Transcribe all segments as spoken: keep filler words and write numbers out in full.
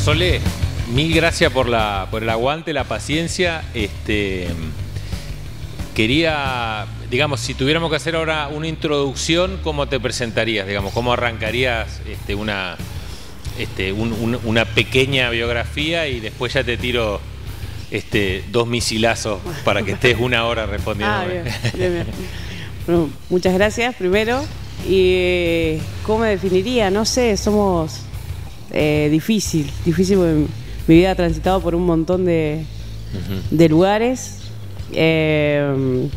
Sole, mil gracias por, la, por el aguante, la paciencia. Este, quería, digamos, si tuviéramos que hacer ahora una introducción, ¿cómo te presentarías? Digamos, ¿cómo arrancarías este, una, este, un, un, una pequeña biografía y después ya te tiro este, dos misilazos para que estés una hora respondiendo? Ah, bien, bien, bien. Bueno, muchas gracias primero. ¿Y cómo me definiría? No sé, somos eh, difícil, difícil porque mi vida ha transitado por un montón de, uh-huh. de lugares eh,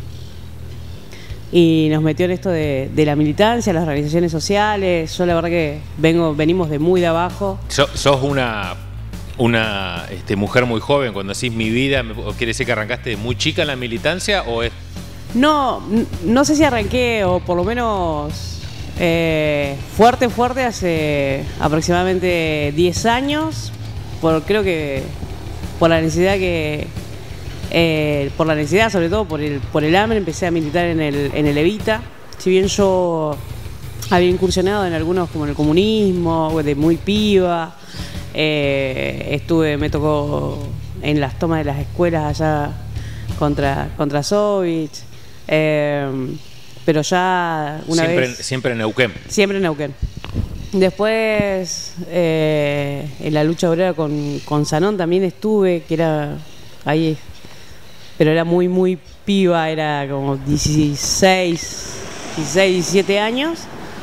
y nos metió en esto de, de la militancia, las organizaciones sociales. Yo la verdad que vengo, venimos de muy de abajo. So, sos una, una este, mujer muy joven. Cuando decís mi vida, ¿quiere decir que arrancaste de muy chica en la militancia o es...? No, no sé si arranqué, o por lo menos eh, fuerte, fuerte hace aproximadamente diez años, por, creo que por la necesidad que, eh, por la necesidad sobre todo, por el, por el hambre, empecé a militar en el, en el Evita. Si bien yo había incursionado en algunos como en el comunismo, de muy piba, eh, estuve, me tocó en las tomas de las escuelas allá contra, contra Sovich. Eh, pero ya una siempre, vez... Siempre en Neuquén. Siempre en Neuquén. Después, eh, en la lucha obrera con, con Zanón también estuve, que era ahí, pero era muy, muy piba, era como dieciséis, diecisiete años.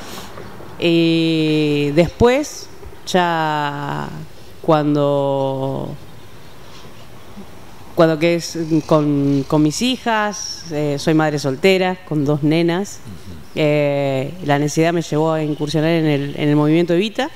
Y después, ya cuando... Cuando que es con, con mis hijas, eh, soy madre soltera, con dos nenas. Eh, la necesidad me llevó a incursionar en el, en el movimiento Evita.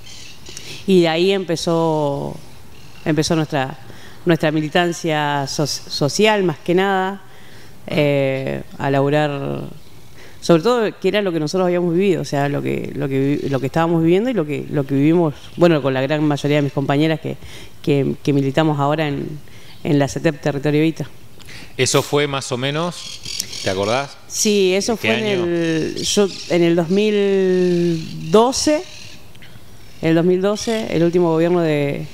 Y de ahí empezó, empezó nuestra, nuestra militancia so, social, más que nada, eh, a laburar, sobre todo que era lo que nosotros habíamos vivido, o sea, lo que, lo que, lo que estábamos viviendo y lo que, lo que vivimos, bueno, con la gran mayoría de mis compañeras que, que, que militamos ahora en... en la CETEP Territorio Evita. ¿Eso fue más o menos, te acordás? Sí, eso fue en el, yo, en el dos mil doce, el dos mil doce, el último gobierno de,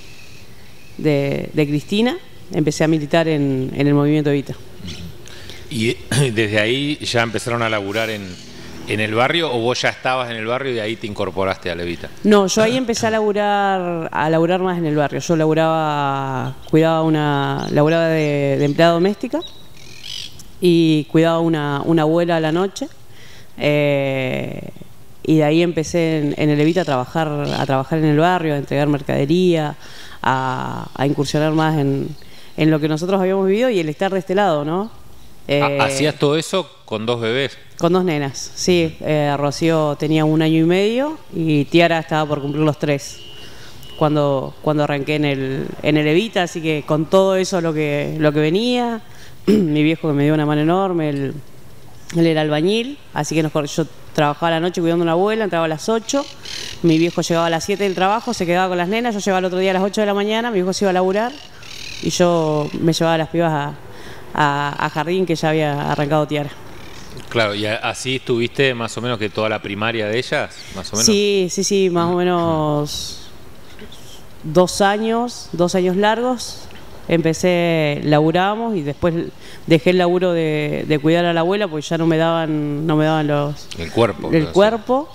de, de Cristina, empecé a militar en, en el movimiento Evita. ¿Y desde ahí ya empezaron a laburar en, en el barrio o vos ya estabas en el barrio y de ahí te incorporaste a la Evita? No, yo ahí empecé a laburar, a laburar más en el barrio. Yo laburaba, cuidaba una, laburaba de, de empleada doméstica y cuidaba una, una abuela a la noche. Eh, y de ahí empecé en, en el Evita a trabajar, a trabajar en el barrio, a entregar mercadería, a, a incursionar más en, en lo que nosotros habíamos vivido y el estar de este lado, ¿no? Eh, ¿Hacías todo eso con dos bebés? Con dos nenas, sí. Eh, Rocío tenía un año y medio y Tiara estaba por cumplir los tres cuando, cuando arranqué en el, en el Evita, así que con todo eso lo que, lo que venía, mi viejo que me dio una mano enorme, él, él era albañil, así que nos, yo trabajaba a la noche cuidando a una abuela, entraba a las ocho, mi viejo llegaba a las siete del trabajo, se quedaba con las nenas, yo llegaba el otro día a las ocho de la mañana, mi viejo se iba a laburar y yo me llevaba a las pibas a, a, a jardín que ya había arrancado Tiara. Claro, y así estuviste más o menos que toda la primaria de ellas, más o menos. Sí, sí, sí, más o menos dos años, dos años largos. Empecé, laburábamos y después dejé el laburo de, de cuidar a la abuela porque ya no me daban, no me daban los el cuerpo. El cuerpo.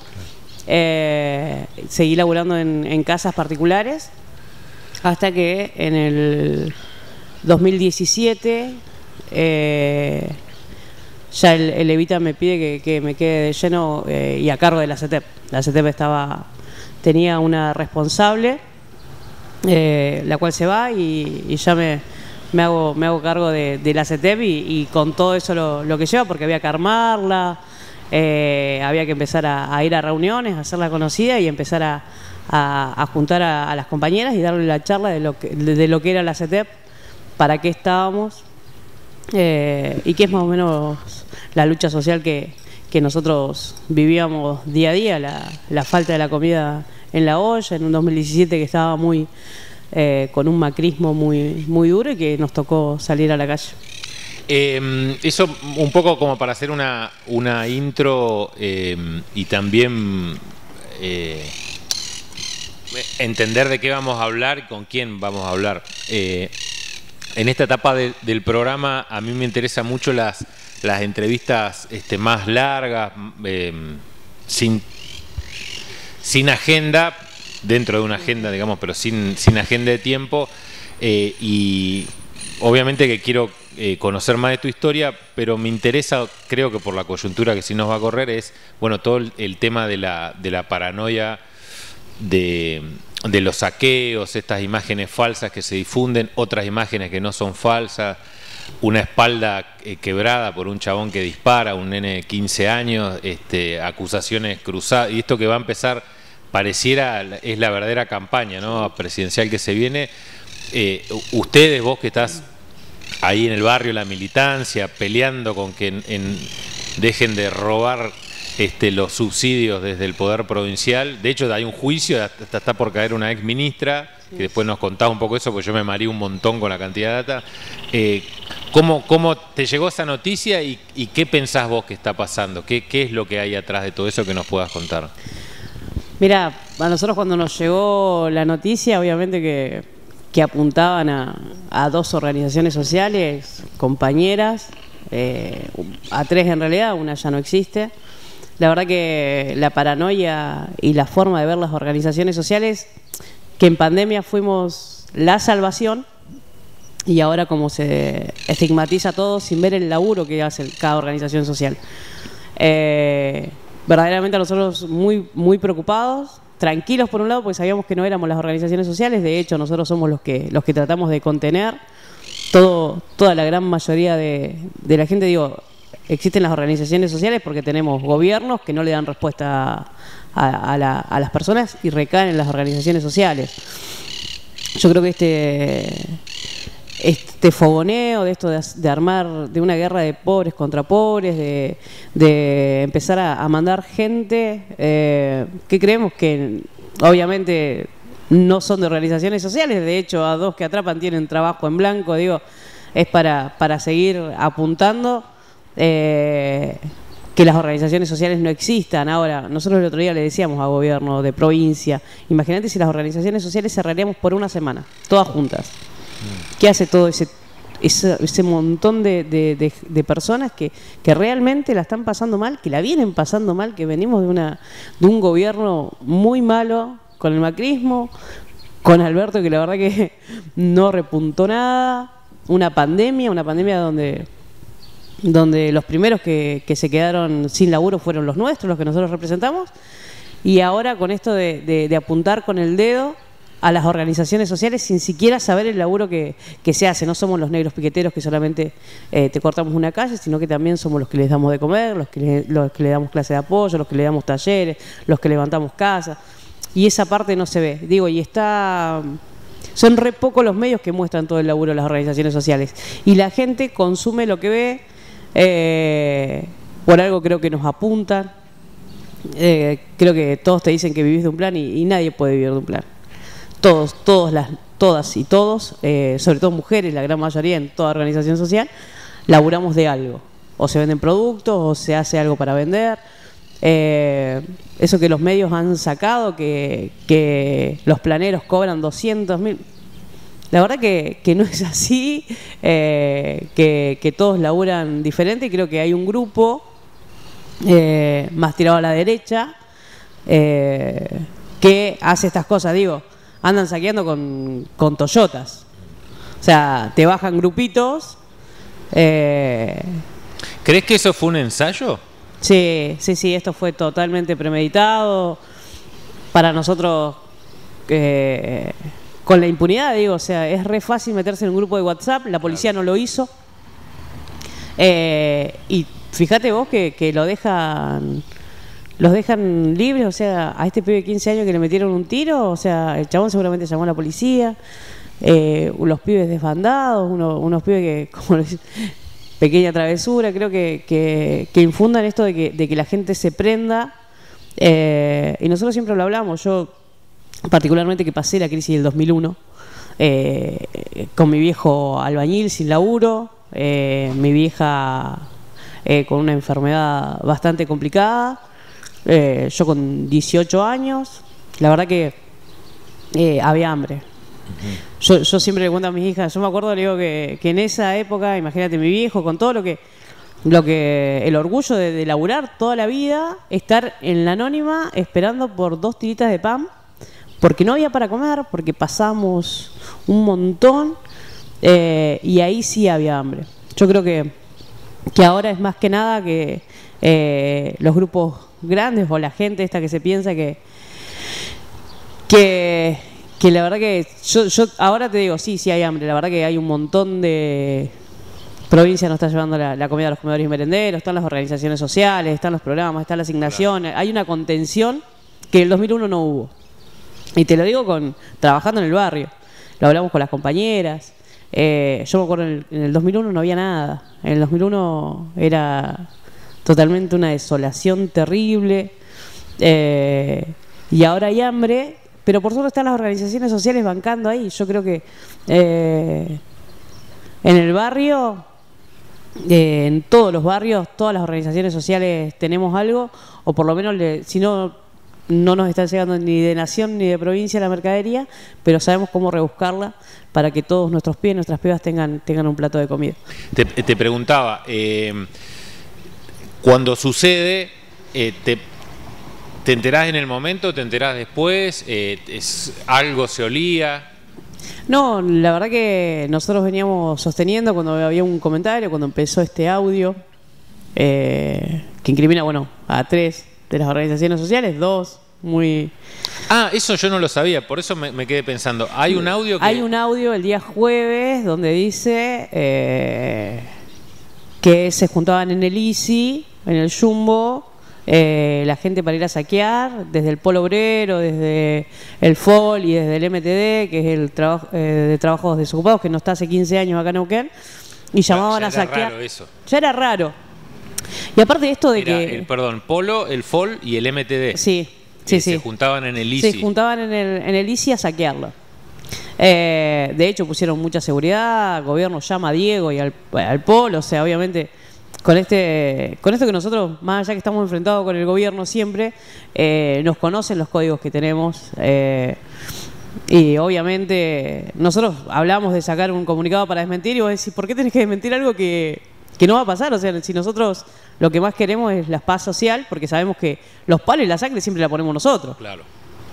Eh, seguí laburando en, en casas particulares hasta que en el dos mil diecisiete eh, ya el, el Evita me pide que, que me quede de lleno eh, y a cargo de la CETEP. La CETEP estaba, tenía una responsable, eh, la cual se va y, y ya me, me, hago, me hago cargo de, de la CETEP y, y con todo eso lo, lo que lleva, porque había que armarla, eh, había que empezar a, a ir a reuniones, a hacerla conocida y empezar a, a, a juntar a, a las compañeras y darle la charla de lo que, de, de lo que era la CETEP, para qué estábamos. Eh, y que es más o menos la lucha social que, que nosotros vivíamos día a día, la, la falta de la comida en la olla, en un dos mil diecisiete que estaba muy eh, con un macrismo muy, muy duro y que nos tocó salir a la calle. Eh, eso un poco como para hacer una, una intro eh, y también eh, entender de qué vamos a hablar y con quién vamos a hablar. Eh, en esta etapa de, del programa a mí me interesan mucho las, las entrevistas este, más largas, eh, sin, sin agenda, dentro de una agenda, digamos, pero sin, sin agenda de tiempo. Eh, y obviamente que quiero eh, conocer más de tu historia, pero me interesa, creo que por la coyuntura que sí nos va a correr, es bueno todo el, el tema de la, de la paranoia, de, de los saqueos, estas imágenes falsas que se difunden, otras imágenes que no son falsas, una espalda eh, quebrada por un chabón que dispara, un nene de quince años, este, acusaciones cruzadas, y esto que va a empezar, pareciera, es la verdadera campaña, ¿no?, presidencial que se viene. Eh, ustedes, vos que estás ahí en el barrio, la militancia, peleando con que en, en, dejen de robar este, los subsidios desde el poder provincial. De hecho, hay un juicio, hasta está por caer una ex ministra, sí, que después nos contás un poco eso, porque yo me mareé un montón con la cantidad de data. Eh, ¿cómo, ¿Cómo te llegó esa noticia y, y qué pensás vos que está pasando? ¿Qué, ¿Qué es lo que hay atrás de todo eso que nos puedas contar? Mira, a nosotros cuando nos llegó la noticia, obviamente que, que apuntaban a, a dos organizaciones sociales, compañeras, eh, a tres en realidad, una ya no existe. La verdad que la paranoia y la forma de ver las organizaciones sociales, que en pandemia fuimos la salvación, y ahora como se estigmatiza todo sin ver el laburo que hace cada organización social. Eh, verdaderamente nosotros muy, muy preocupados, tranquilos por un lado, porque sabíamos que no éramos las organizaciones sociales. De hecho, nosotros somos los que, los que tratamos de contener todo, toda la gran mayoría de, de la gente. Digo, existen las organizaciones sociales porque tenemos gobiernos que no le dan respuesta a, a, la, a las personas y recaen en las organizaciones sociales. Yo creo que este... este fogoneo de esto de, de armar de una guerra de pobres contra pobres, de, de empezar a, a mandar gente eh, que creemos que obviamente no son de organizaciones sociales. De hecho, a dos que atrapan tienen trabajo en blanco. Digo, es para, para seguir apuntando eh, que las organizaciones sociales no existan. Ahora, nosotros el otro día le decíamos a gobierno de provincia, imagínate si las organizaciones sociales cerraríamos por una semana, todas juntas. ¿Qué hace todo ese, ese, ese montón de, de, de, de personas que, que realmente la están pasando mal, que la vienen pasando mal, que venimos de, una, de un gobierno muy malo con el macrismo, con Alberto, que la verdad que no repuntó nada, una pandemia, una pandemia donde, donde los primeros que, que se quedaron sin laburo fueron los nuestros, los que nosotros representamos, y ahora con esto de, de, de apuntar con el dedo a las organizaciones sociales sin siquiera saber el laburo que, que se hace. No somos los negros piqueteros que solamente eh, te cortamos una calle, sino que también somos los que les damos de comer, los que, le, los que le damos clase de apoyo, los que le damos talleres, los que levantamos casas. Y esa parte no se ve. Digo, y está... Son re pocos los medios que muestran todo el laburo de las organizaciones sociales. Y la gente consume lo que ve, eh, por algo creo que nos apuntan. Eh, creo que todos te dicen que vivís de un plan y, y nadie puede vivir de un plan. Todos, todos las, todas y todos, eh, sobre todo mujeres, la gran mayoría en toda organización social, laburamos de algo. O se venden productos, o se hace algo para vender. Eh, eso que los medios han sacado, que, que los planeros cobran doscientos mil. La verdad que, que no es así, eh, que, que todos laburan diferente. Y creo que hay un grupo eh, más tirado a la derecha eh, que hace estas cosas. Digo, andan saqueando con, con Toyotas. O sea, te bajan grupitos. Eh... ¿Crees que eso fue un ensayo? Sí, sí, sí, esto fue totalmente premeditado. Para nosotros, eh, con la impunidad, digo, o sea, es re fácil meterse en un grupo de WhatsApp. La policía no lo hizo. Eh, y fíjate vos que, que lo dejan... los dejan libres. O sea, a este pibe de quince años que le metieron un tiro, o sea, el chabón seguramente llamó a la policía, eh, los pibes desbandados, uno, unos pibes que, como lo dicen, pequeña travesura. Creo que, que, que infundan esto de que, de que la gente se prenda, eh, y nosotros siempre lo hablamos. Yo particularmente, que pasé la crisis del dos mil uno, eh, con mi viejo albañil sin laburo, eh, mi vieja eh, con una enfermedad bastante complicada, Eh, yo con dieciocho años, la verdad que eh, había hambre. Uh-huh. yo, yo siempre le cuento a mis hijas, yo me acuerdo, le digo que, que en esa época, imagínate mi viejo, con todo lo que, lo que el orgullo de, de laburar toda la vida, estar en la anónima esperando por dos tiritas de pan, porque no había para comer, porque pasamos un montón, eh, y ahí sí había hambre. Yo creo que, que ahora es más que nada que eh, los grupos grandes o la gente esta que se piensa que que, que la verdad que yo, yo ahora te digo, sí, sí hay hambre, la verdad que hay un montón de provincias no está llevando la, la comida a los comedores y merenderos, están las organizaciones sociales, están los programas, están las asignaciones, claro. Hay una contención que en el dos mil uno no hubo. Y te lo digo con trabajando en el barrio, lo hablamos con las compañeras, eh, yo me acuerdo en el, en el dos mil uno no había nada, en el dos mil uno era totalmente una desolación terrible, eh, y ahora hay hambre, pero por suerte están las organizaciones sociales bancando ahí. Yo creo que eh, en el barrio, eh, en todos los barrios, todas las organizaciones sociales tenemos algo, o por lo menos, le, si no, no nos están llegando ni de nación ni de provincia la mercadería, pero sabemos cómo rebuscarla para que todos nuestros pies, nuestras pibas tengan, tengan un plato de comida. Te, te preguntaba, eh, cuando sucede, eh, te, ¿te enterás en el momento, te enterás después? Eh, es, ¿algo se olía? No, la verdad que nosotros veníamos sosteniendo cuando había un comentario, cuando empezó este audio, eh, que incrimina, bueno, a tres de las organizaciones sociales, dos muy... Ah, eso yo no lo sabía, por eso me, me quedé pensando. Hay un audio que... Hay un audio el día jueves donde dice eh, que se juntaban en el ICI, en el Jumbo, eh, la gente para ir a saquear, desde el Polo Obrero, desde el F O L y desde el M T D, que es el trabajo eh, de trabajos desocupados, que no está hace quince años acá en Neuquén, y llamaban ya a saquear. Era raro eso. Ya era raro. Y aparte de esto de era que... El, perdón, Polo, el F O L y el M T D. Sí, sí, sí. Se juntaban en el ICI. Se juntaban en el, en el ICI a saquearlo. Eh, de hecho, pusieron mucha seguridad, el gobierno llama a Diego y al, al Polo, o sea, obviamente... Con este, con esto que nosotros, más allá que estamos enfrentados con el gobierno siempre, eh, nos conocen los códigos que tenemos, eh, y obviamente nosotros hablamos de sacar un comunicado para desmentir y vos decís, ¿por qué tenés que desmentir algo que, que no va a pasar? O sea, si nosotros lo que más queremos es la paz social, porque sabemos que los palos y la sangre siempre la ponemos nosotros. Claro.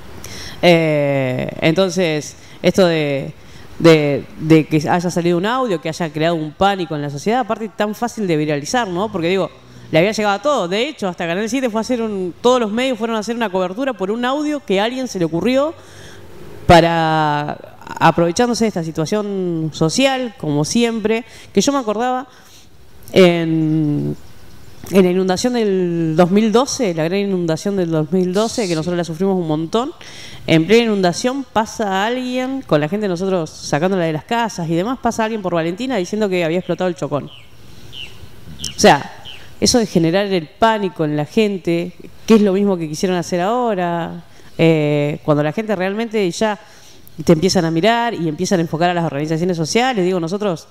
Eh, entonces, esto de... De, de que haya salido un audio, que haya creado un pánico en la sociedad, aparte tan fácil de viralizar, ¿no? Porque digo, le había llegado a todo. De hecho, hasta Canal siete fue a hacer un... Todos los medios fueron a hacer una cobertura por un audio que a alguien se le ocurrió para... Aprovechándose de esta situación social, como siempre, que yo me acordaba en... En la inundación del dos mil doce, la gran inundación del dos mil doce, que nosotros la sufrimos un montón, en plena inundación pasa alguien, con la gente nosotros sacándola de las casas y demás, pasa alguien por Valentina diciendo que había explotado el Chocón. O sea, eso de generar el pánico en la gente, que es lo mismo que quisieron hacer ahora, eh, cuando la gente realmente ya te empiezan a mirar y empiezan a enfocar a las organizaciones sociales, digo, nosotros...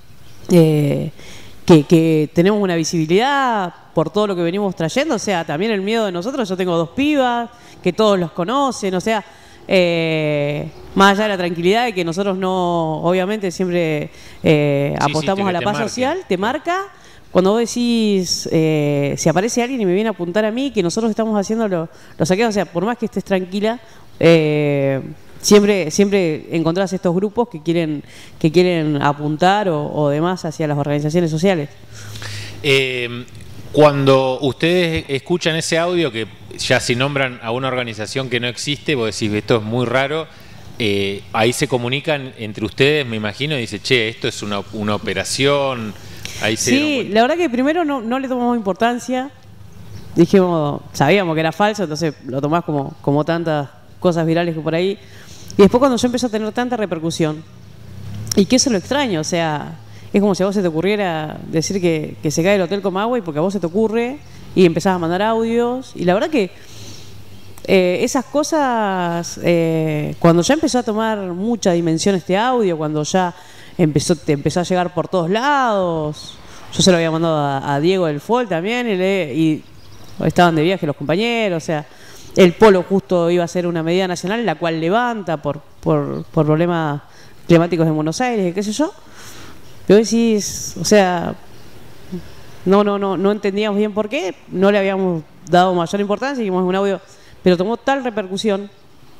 Eh, Que, que tenemos una visibilidad por todo lo que venimos trayendo, o sea, también el miedo de nosotros, yo tengo dos pibas, que todos los conocen, o sea, eh, más allá de la tranquilidad de que nosotros no, obviamente siempre eh, sí, apostamos sí, a la paz marque. social, te marca, cuando vos decís, eh, si aparece alguien y me viene a apuntar a mí, que nosotros estamos haciendo los lo saqueos, o sea, por más que estés tranquila, eh, Siempre, siempre encontrás estos grupos que quieren, que quieren apuntar o, o demás hacia las organizaciones sociales. Eh, cuando ustedes escuchan ese audio, que ya si nombran a una organización que no existe, vos decís, esto es muy raro, eh, ahí se comunican entre ustedes, me imagino, y dice, che, esto es una, una operación. Ahí se sí, la verdad que primero no, no le tomamos importancia, dijimos, sabíamos que era falso, entonces lo tomás como, como tantas cosas virales que por ahí. Y después cuando yo empezó a tener tanta repercusión, y que eso es lo extraño, o sea, es como si a vos se te ocurriera decir que, que se cae el hotel Comahue porque a vos se te ocurre, y empezás a mandar audios, y la verdad que eh, esas cosas, eh, cuando ya empezó a tomar mucha dimensión este audio, cuando ya empezó, te empezó a llegar por todos lados, yo se lo había mandado a, a Diego del F O L también, y, le, y estaban de viaje los compañeros, o sea... el polo justo iba a ser una medida nacional, la cual levanta por, por, por problemas climáticos en Buenos Aires, qué sé yo. Pero decís, o sea, no, no, no, no entendíamos bien por qué, no le habíamos dado mayor importancia, dijimos un audio, pero tomó tal repercusión,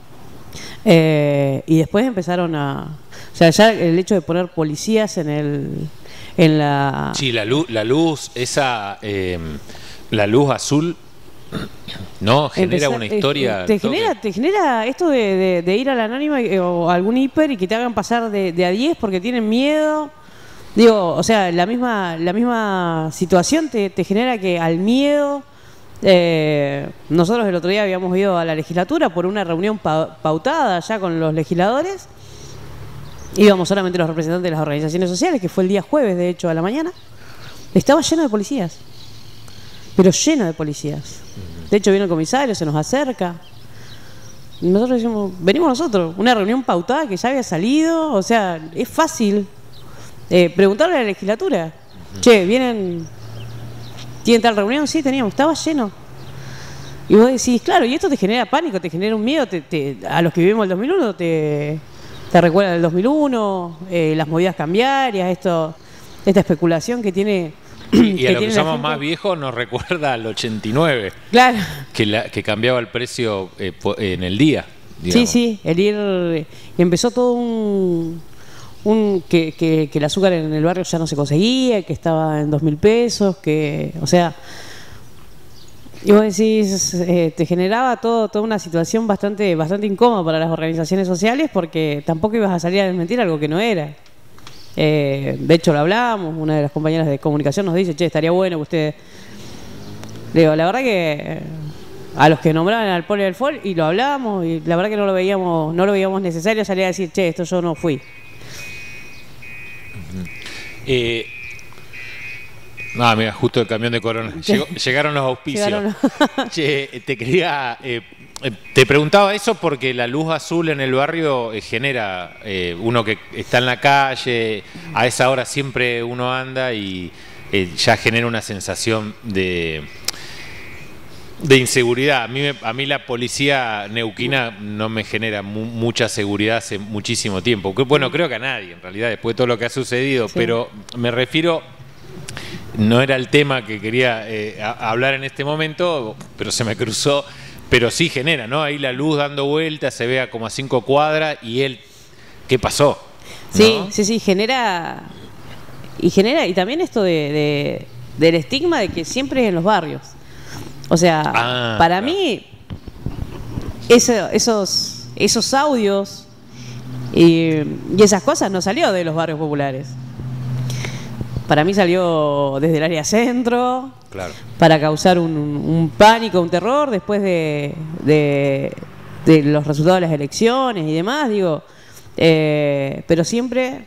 eh, y después empezaron a, o sea, ya el hecho de poner policías en el, en la, sí, la luz, la luz, esa, eh, la luz azul, no, genera empezar, una historia. Eh, te genera, te genera esto de, de, de ir a la anónima eh, o a algún hiper y que te hagan pasar de, de a diez porque tienen miedo. Digo, o sea, la misma, la misma situación te, te genera que al miedo. Eh, nosotros el otro día habíamos ido a la legislatura por una reunión pa pautada ya con los legisladores. Íbamos solamente los representantes de las organizaciones sociales, que fue el día jueves, de hecho, a la mañana. Estaba lleno de policías, pero lleno de policías. De hecho, viene el comisario, se nos acerca. Nosotros decimos, venimos nosotros, una reunión pautada que ya había salido, o sea, es fácil eh, preguntarle a la legislatura. Uh-huh. Che, vienen, ¿tienen tal reunión? Sí, teníamos, estaba lleno. Y vos decís, claro, y esto te genera pánico, te genera un miedo, te, te, a los que vivimos el dos mil uno te, te recuerda el dos mil uno, eh, las movidas cambiarias, esto, esta especulación que tiene... Y a los que somos más viejos nos recuerda al ochenta y nueve, claro, que, la, que cambiaba el precio eh, en el día, Sí, digamos. sí, el ir... Empezó todo un... un que, que, que el azúcar en el barrio ya no se conseguía, que estaba en dos mil pesos, que... O sea... Y vos decís, eh, te generaba todo, toda una situación bastante, bastante incómoda para las organizaciones sociales porque tampoco ibas a salir a desmentir algo que no era. Eh, de hecho lo hablábamos, una de las compañeras de comunicación nos dice, che, estaría bueno que ustedes... Digo, la verdad que a los que nombraban al Polo y al F O L, y lo hablábamos, y la verdad que no lo veíamos, no lo veíamos necesario salir a decir, che, esto yo no fui. Uh-huh. eh, no, mira, justo el camión de Corona. Llegó, llegaron los auspicios. Llegaron los... Che, te quería... Eh, te preguntaba eso porque la luz azul en el barrio eh, genera, eh, uno que está en la calle, a esa hora siempre uno anda y eh, ya genera una sensación de, de inseguridad. A mí, me, a mí la policía neuquina no me genera mu mucha seguridad hace muchísimo tiempo. Que, bueno, creo que a nadie en realidad, después de todo lo que ha sucedido, sí. Pero me refiero... No era el tema que quería eh, a, hablar en este momento, pero se me cruzó... Pero sí genera, ¿no? Ahí la luz dando vueltas, se vea como a cinco cuadras y él, ¿qué pasó? ¿No? Sí, sí, sí, genera, y genera, y también esto de, de del estigma de que siempre es en los barrios. O sea, ah, para claro. mí, eso, esos, esos audios y, y esas cosas no salió de los barrios populares. Para mí salió desde el área centro, claro. Para causar un, un pánico, un terror después de, de, de los resultados de las elecciones y demás, digo, eh, pero siempre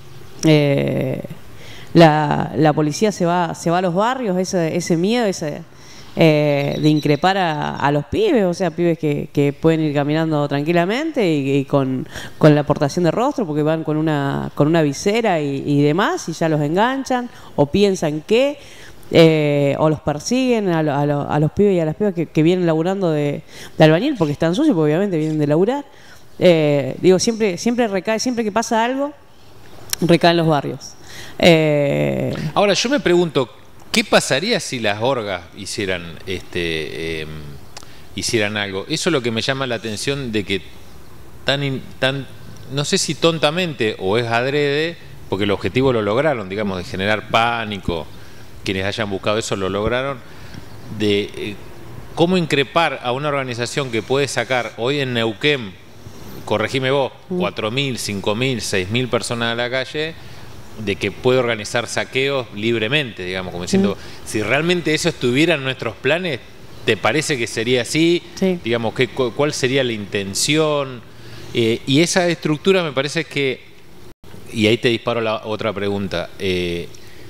eh, la, la policía se va, se va a los barrios, ese, ese miedo, ese eh, de increpar a, a los pibes, o sea, pibes que, que pueden ir caminando tranquilamente y, y con, con la aportación de rostro, porque van con una, con una visera y, y demás, y ya los enganchan, o piensan que, eh, o los persiguen a, lo, a, lo, a los pibes y a las pibas que, que vienen laburando de, de albañil, porque están sucios, porque obviamente vienen de laburar. Eh, digo, siempre, siempre recae, siempre que pasa algo, recae en los barrios. Eh, Ahora, yo me pregunto, ¿qué pasaría si las orgas hicieran, este, eh, hicieran algo? Eso es lo que me llama la atención de que tan, in, tan, no sé si tontamente o es adrede, porque el objetivo lo lograron, digamos, de generar pánico, quienes hayan buscado eso lo lograron, de eh, cómo increpar a una organización que puede sacar hoy en Neuquén, corregime vos, cuatro mil, cinco mil, seis mil personas a la calle, de que puede organizar saqueos libremente, digamos, como diciendo, mm. si realmente eso estuviera en nuestros planes, ¿te parece que sería así? Sí. Digamos, ¿qué, ¿cuál sería la intención? Eh, y esa estructura me parece que, y ahí te disparo la otra pregunta, eh,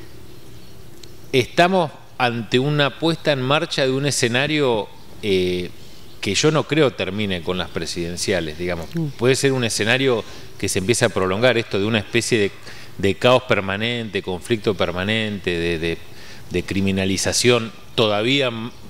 estamos ante una puesta en marcha de un escenario eh, que yo no creo termine con las presidenciales, digamos. Mm. Puede ser un escenario que se empiece a prolongar, esto de una especie de de caos permanente, conflicto permanente, de, de, de criminalización todavía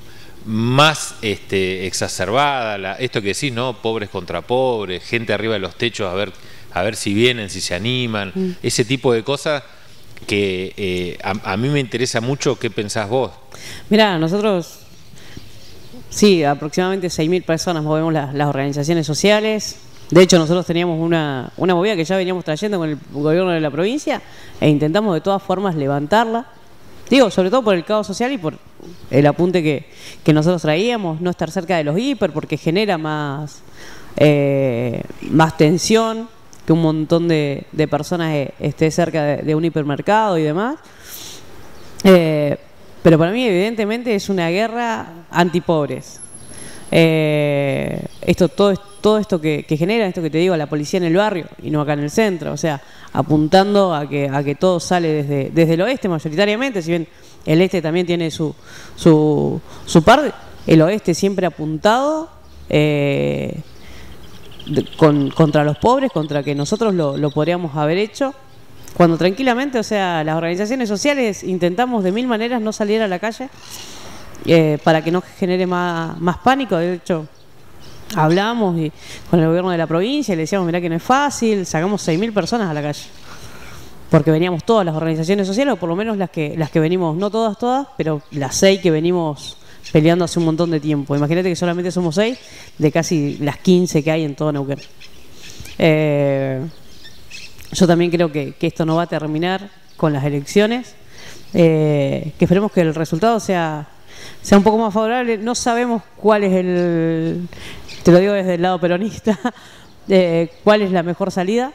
más este, exacerbada, la, esto que decís, ¿no? Pobres contra pobres, gente arriba de los techos a ver, a ver si vienen, si se animan, mm. ese tipo de cosas que eh, a, a mí me interesa mucho. ¿Qué pensás vos? Mirá, nosotros, sí, aproximadamente seis mil personas movemos las, las organizaciones sociales. De hecho, nosotros teníamos una, una movida que ya veníamos trayendo con el gobierno de la provincia e intentamos de todas formas levantarla. Digo, sobre todo por el caos social y por el apunte que, que nosotros traíamos, no estar cerca de los hiper porque genera más, eh, más tensión, que un montón de, de personas eh, esté cerca de, de un hipermercado y demás. Eh, pero para mí evidentemente es una guerra antipobres. Eh, esto, todo, todo esto que, que genera, esto que te digo, la policía en el barrio y no acá en el centro, o sea, apuntando a que, a que todo sale desde, desde el oeste mayoritariamente, si bien el este también tiene su, su, su par, el oeste siempre apuntado eh, de, con, contra los pobres, contra que nosotros lo, lo podríamos haber hecho, cuando tranquilamente, o sea, las organizaciones sociales intentamos de mil maneras no salir a la calle, Eh, para que no genere más, más pánico. De hecho, hablamos y, con el gobierno de la provincia y le decíamos, mirá que no es fácil, sacamos seis mil personas a la calle, porque veníamos todas las organizaciones sociales, o por lo menos las que, las que venimos, no todas, todas, pero las seis que venimos peleando hace un montón de tiempo. Imagínate que solamente somos seis de casi las quince que hay en todo Neuquén. Eh, yo también creo que, que esto no va a terminar con las elecciones, eh, que esperemos que el resultado sea sea un poco más favorable. No sabemos cuál es el, te lo digo desde el lado peronista, eh, cuál es la mejor salida,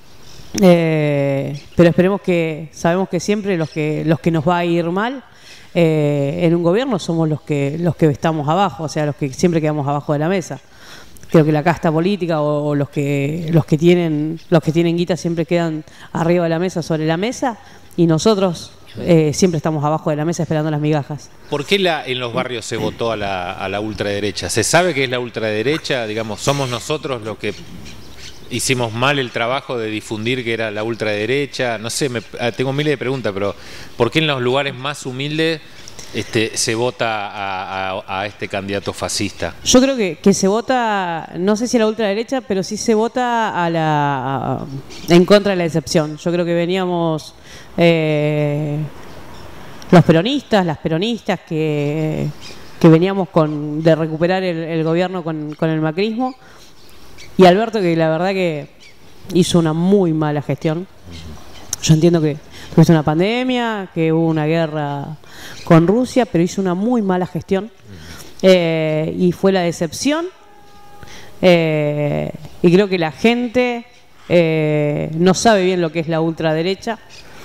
eh, pero esperemos que, sabemos que siempre los que los que nos va a ir mal eh, en un gobierno somos los que los que estamos abajo, o sea, los que siempre quedamos abajo de la mesa. Creo que la casta política o, o los que los que tienen los que tienen guita siempre quedan arriba de la mesa, sobre la mesa, y nosotros Eh, siempre estamos abajo de la mesa esperando las migajas. ¿Por qué la, en los barrios se votó a la, a la ultraderecha? ¿Se sabe que es la ultraderecha? Digamos, ¿somos nosotros los que hicimos mal el trabajo de difundir que era la ultraderecha? No sé, me, tengo miles de preguntas, pero ¿por qué en los lugares más humildes este, se vota a, a, a este candidato fascista? Yo creo que, que se vota, no sé si a la ultraderecha, pero sí se vota a la, a, en contra de la excepción. Yo creo que veníamos... Eh, los peronistas, las peronistas que, que veníamos con, de recuperar el, el gobierno con, con el macrismo, y Alberto, que la verdad que hizo una muy mala gestión. Yo entiendo que tuviste una pandemia, que hubo una guerra con Rusia, pero hizo una muy mala gestión, eh, y fue la decepción, eh, y creo que la gente eh, no sabe bien lo que es la ultraderecha.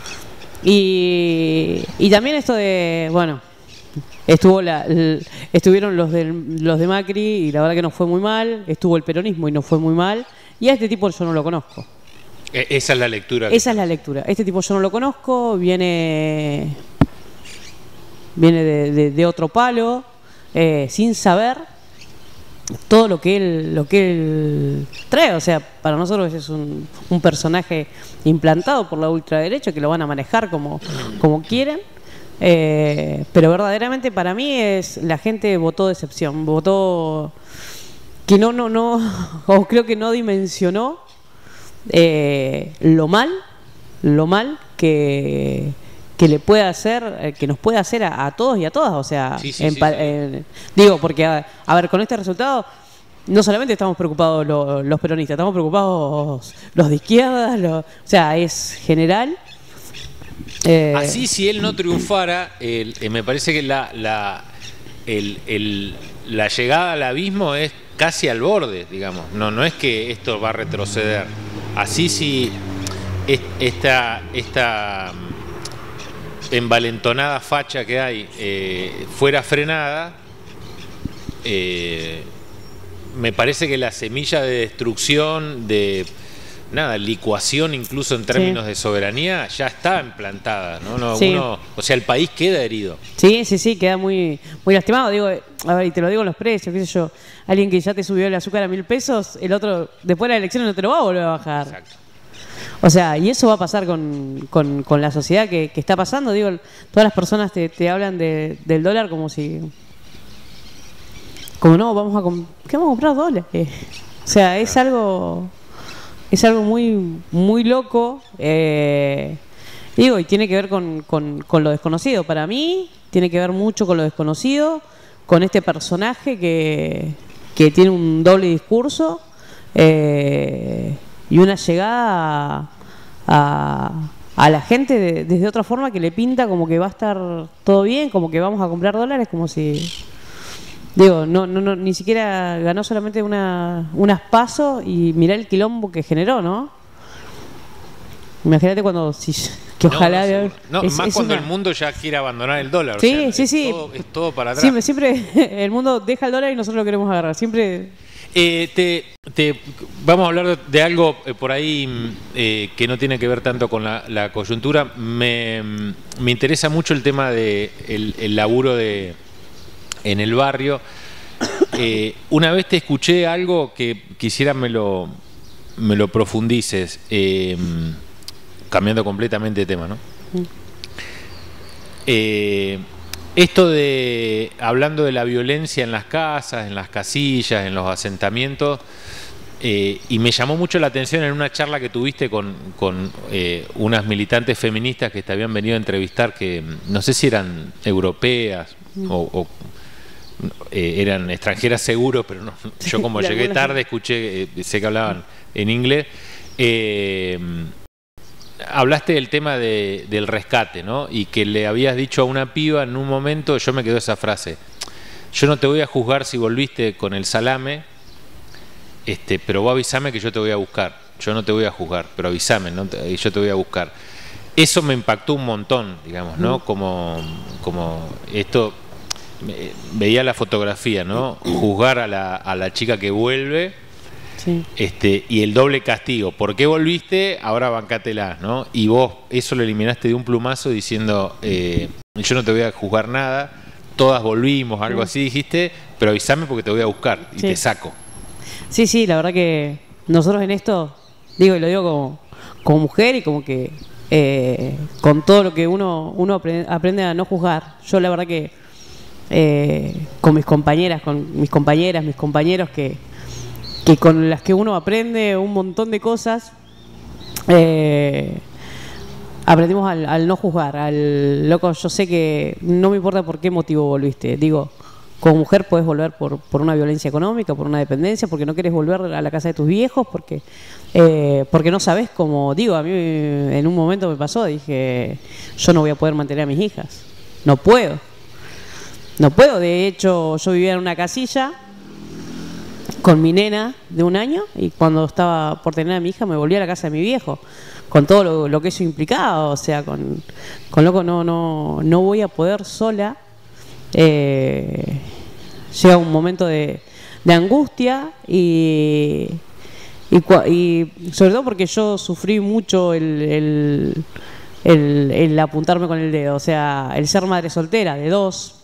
Y, y también esto de, bueno, estuvo la, el, estuvieron los de, los de Macri y la verdad que nos fue muy mal, estuvo el peronismo y nos fue muy mal, y a este tipo yo no lo conozco. Esa es la lectura. Esa es la lectura. Este tipo yo no lo conozco, viene, viene de, de, de otro palo, eh, sin saber todo lo que él lo que él trae. O sea, para nosotros es un, un personaje implantado por la ultraderecha que lo van a manejar como, como quieren, eh, pero verdaderamente para mí es la gente votó decepción, votó que no no no o creo que no dimensionó eh, lo mal lo mal que que le puede hacer, que nos puede hacer a, a todos y a todas, o sea, sí, sí, en, sí, sí. En, digo, porque a, a ver, con este resultado no solamente estamos preocupados los, los peronistas, estamos preocupados los de izquierda, los, o sea, es general. Eh, Así, si él no triunfara, el, eh, me parece que la, la, el, el, la llegada al abismo es casi al borde, digamos. No, no es que esto va a retroceder. Así, si esta, esta envalentonada facha que hay eh, fuera frenada, eh, me parece que la semilla de destrucción, de nada, licuación incluso en términos sí. de soberanía, ya está implantada, ¿no? No, sí. uno, o sea, el país queda herido. Sí, sí, sí, queda muy, muy lastimado. Digo, a ver, y te lo digo en los precios, qué sé yo, alguien que ya te subió el azúcar a mil pesos, el otro, después de la elección no te lo va a volver a bajar. Exacto. O sea, y eso va a pasar con, con, con la sociedad que, que está pasando. Digo, todas las personas te, te hablan de, del dólar como si como no, vamos a, ¿qué vamos a comprar dólares? O sea, es algo, es algo muy, muy loco. Eh, digo, y tiene que ver con, con, con lo desconocido. Para mí, tiene que ver mucho con lo desconocido, con este personaje que, que tiene un doble discurso eh, y una llegada a, a, a la gente de, desde otra forma que le pinta como que va a estar todo bien, como que vamos a comprar dólares, como si... Digo, no, no, no, ni siquiera ganó solamente una, unas pasos y mirá el quilombo que generó, ¿no? Imagínate cuando... Si, que ojalá... No, no, no es, más es cuando una... el mundo ya quiere abandonar el dólar. Sí, o sea, sí, es sí. Todo, es todo para atrás. Siempre, siempre el mundo deja el dólar y nosotros lo queremos agarrar. Siempre... Eh, te, te, vamos a hablar de, de algo eh, por ahí eh, que no tiene que ver tanto con la, la coyuntura. Me, me interesa mucho el tema de el, el laburo de en el barrio. Eh, una vez te escuché algo que quisiera me lo, me lo profundices, eh, cambiando completamente de tema, ¿no? Eh, esto de, hablando de la violencia en las casas, en las casillas, en los asentamientos, eh, y me llamó mucho la atención en una charla que tuviste con, con eh, unas militantes feministas que te habían venido a entrevistar, que no sé si eran europeas o, o eh, eran extranjeras seguro, pero no, yo como llegué tarde escuché, eh, sé que hablaban en inglés. Eh, hablaste del tema de, del rescate, ¿no? Y que le habías dicho a una piba en un momento, yo me quedó esa frase: yo no te voy a juzgar si volviste con el salame, este, pero vos avísame que yo te voy a buscar. Yo no te voy a juzgar, pero avísame, ¿no? Yo te voy a buscar. Eso me impactó un montón, digamos, ¿no? Como, como esto, veía la fotografía, ¿no? Juzgar a la, a la chica que vuelve. Sí. Este, y el doble castigo. ¿Por qué volviste? Ahora bancátela, ¿no? Y vos eso lo eliminaste de un plumazo diciendo, eh, yo no te voy a juzgar nada, todas volvimos, algo así dijiste, pero avísame porque te voy a buscar y sí. te saco. Sí, sí, la verdad que nosotros en esto, digo y lo digo como, como mujer y como que eh, con todo lo que uno, uno aprende a no juzgar. Yo la verdad que eh, con mis compañeras, con mis compañeras, mis compañeros que que con las que uno aprende un montón de cosas, eh, aprendimos al, al no juzgar, al loco, yo sé que no me importa por qué motivo volviste, digo, como mujer puedes volver por, por una violencia económica, por una dependencia, porque no querés volver a la casa de tus viejos, porque, eh, porque no sabés cómo, digo, a mí en un momento me pasó, dije, yo no voy a poder mantener a mis hijas, no puedo, no puedo, de hecho yo vivía en una casilla, con mi nena de un año y cuando estaba por tener a mi hija me volví a la casa de mi viejo con todo lo, lo que eso implicaba, o sea, con, con loco no, no, no voy a poder sola. Eh, llega un momento de, de angustia y, y, y sobre todo porque yo sufrí mucho el, el, el, el apuntarme con el dedo, o sea, el ser madre soltera de dos.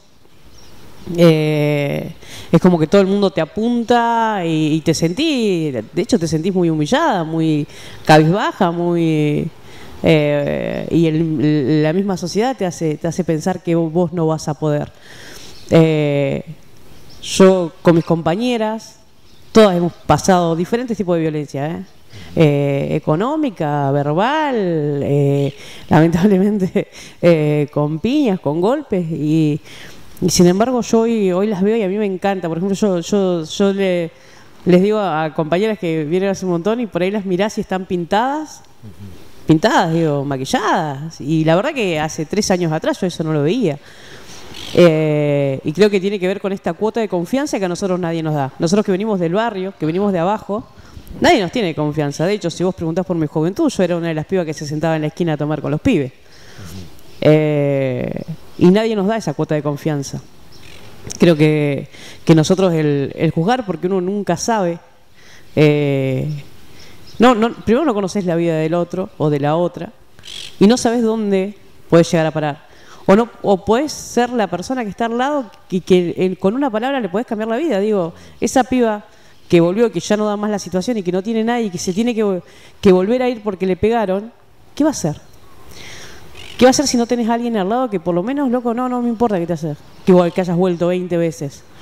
Eh, es como que todo el mundo te apunta y, y te sentí, de hecho te sentís muy humillada, muy cabizbaja, muy eh, y el, la misma sociedad te hace, te hace pensar que vos no vas a poder. Eh, yo con mis compañeras, todas hemos pasado diferentes tipos de violencia, ¿eh? Eh, económica, verbal, eh, lamentablemente eh, con piñas, con golpes y Y sin embargo yo hoy, hoy las veo y a mí me encanta. Por ejemplo, yo, yo, yo le, les digo a compañeras que vienen hace un montón y por ahí las mirás y están pintadas, uh-huh. pintadas, digo, maquilladas. Y la verdad que hace tres años atrás yo eso no lo veía. Eh, y creo que tiene que ver con esta cuota de confianza que a nosotros nadie nos da. Nosotros que venimos del barrio, que venimos de abajo, nadie nos tiene confianza. De hecho, si vos preguntás por mi juventud, yo era una de las pibas que se sentaba en la esquina a tomar con los pibes. Uh-huh. Eh, y nadie nos da esa cuota de confianza. Creo que, que nosotros el, el juzgar, porque uno nunca sabe, eh, no, no, primero no conoces la vida del otro o de la otra y no sabes dónde puedes llegar a parar. O, no, o puedes ser la persona que está al lado y que, que con una palabra le podés cambiar la vida. Digo, esa piba que volvió, que ya no da más la situación y que no tiene nadie y que se tiene que, que volver a ir porque le pegaron, ¿qué va a hacer? ¿Qué va a hacer si no tenés a alguien al lado que por lo menos, loco, no, no me importa qué te haces? Que igual que hayas vuelto veinte veces.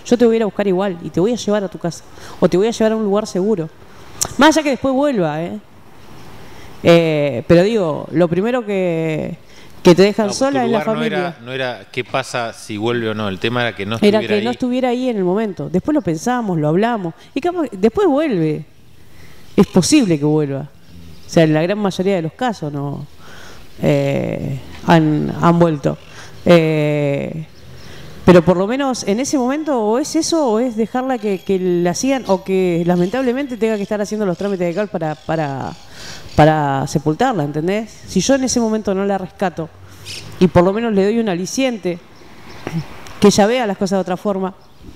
yo te voy a ir a buscar igual y te voy a llevar a tu casa o te voy a llevar a un lugar seguro. Más allá que después vuelva, ¿eh? Eh, pero digo, lo primero que, que te dejan no, sola es la no familia. Era, no era qué pasa si vuelve o no, el tema era que no Era estuviera que ahí. no estuviera ahí en el momento. Después lo pensamos, lo hablamos y capaz, después vuelve. Es posible que vuelva. O sea, en la gran mayoría de los casos no eh, han, han vuelto. Eh, pero por lo menos en ese momento o es eso o es dejarla que, que la sigan o que lamentablemente tenga que estar haciendo los trámites de cal para, para, para sepultarla, ¿entendés? Si yo en ese momento no la rescato y por lo menos le doy un aliciente, que ella vea las cosas de otra forma,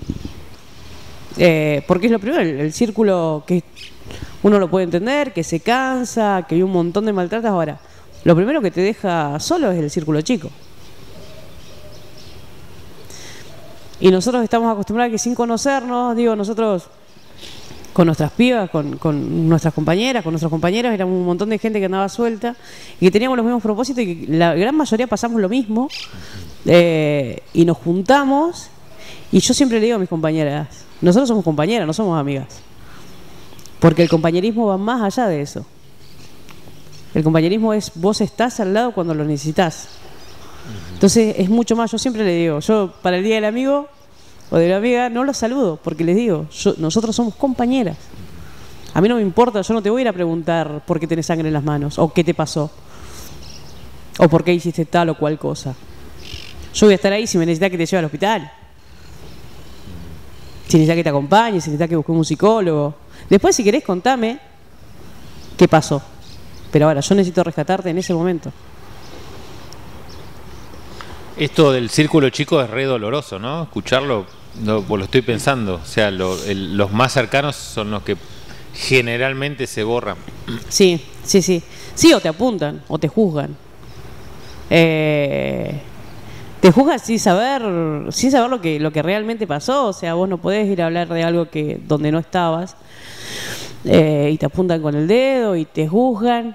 eh, porque es lo primero, el, el círculo que uno lo puede entender, que se cansa, que hay un montón de maltratos. Ahora, lo primero que te deja solo es el círculo chico. Y nosotros estamos acostumbrados a que sin conocernos, digo, nosotros con nuestras pibas, con, con nuestras compañeras, con nuestros compañeros, éramos un montón de gente que andaba suelta y que teníamos los mismos propósitos y que la gran mayoría pasamos lo mismo, eh, y nos juntamos. Y yo siempre le digo a mis compañeras, nosotros somos compañeras, no somos amigas, porque el compañerismo va más allá de eso. El compañerismo es vos estás al lado cuando lo necesitas. Entonces es mucho más. Yo siempre le digo, yo para el día del amigo o de la amiga no los saludo, porque les digo, yo, nosotros somos compañeras. A mí no me importa, yo no te voy a ir a preguntar por qué tenés sangre en las manos, o qué te pasó, o por qué hiciste tal o cual cosa. Yo voy a estar ahí si me necesitas que te lleve al hospital, si necesitas que te acompañe, si necesitas que busque un psicólogo. Después, si querés, contame qué pasó. Pero ahora, yo necesito rescatarte en ese momento. Esto del círculo chico es re doloroso, ¿no? Escucharlo, no, pues lo estoy pensando. O sea, lo, el, los más cercanos son los que generalmente se borran. Sí, sí, sí. Sí, o te apuntan, o te juzgan. Eh, te juzgan sin saber, sin saber lo que, lo que realmente pasó. O sea, vos no podés ir a hablar de algo que donde no estabas. Eh, y te apuntan con el dedo y te juzgan.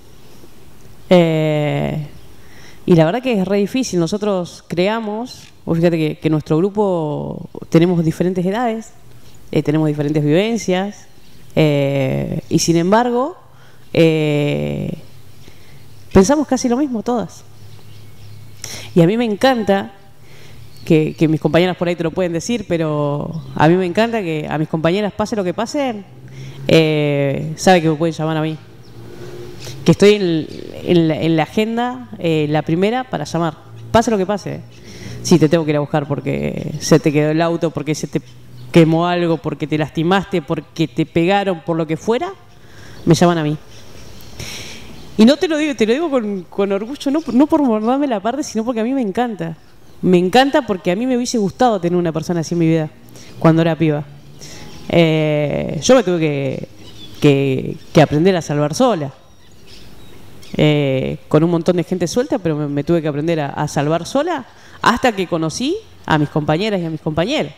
Eh, y la verdad que es re difícil. Nosotros creamos, vos fíjate que, que nuestro grupo tenemos diferentes edades, eh, tenemos diferentes vivencias, eh, y sin embargo eh, pensamos casi lo mismo todas. Y a mí me encanta que, que mis compañeras por ahí te lo pueden decir, pero a mí me encanta que a mis compañeras, pase lo que pase, eh, sabe que me pueden llamar a mí, que estoy en, en, la, en la agenda, eh, la primera para llamar, pase lo que pase. Si te tengo que ir a buscar porque se te quedó el auto, porque se te quemó algo, porque te lastimaste, porque te pegaron, por lo que fuera, me llaman a mí. Y no te lo digo, te lo digo con, con orgullo, no, no por mordarme la parte, sino porque a mí me encanta. Me encanta porque a mí me hubiese gustado tener una persona así en mi vida cuando era piba. Eh, yo me tuve que, que, que aprender a salvar sola. Eh, con un montón de gente suelta, pero me, me tuve que aprender a, a salvar sola hasta que conocí a mis compañeras y a mis compañeros.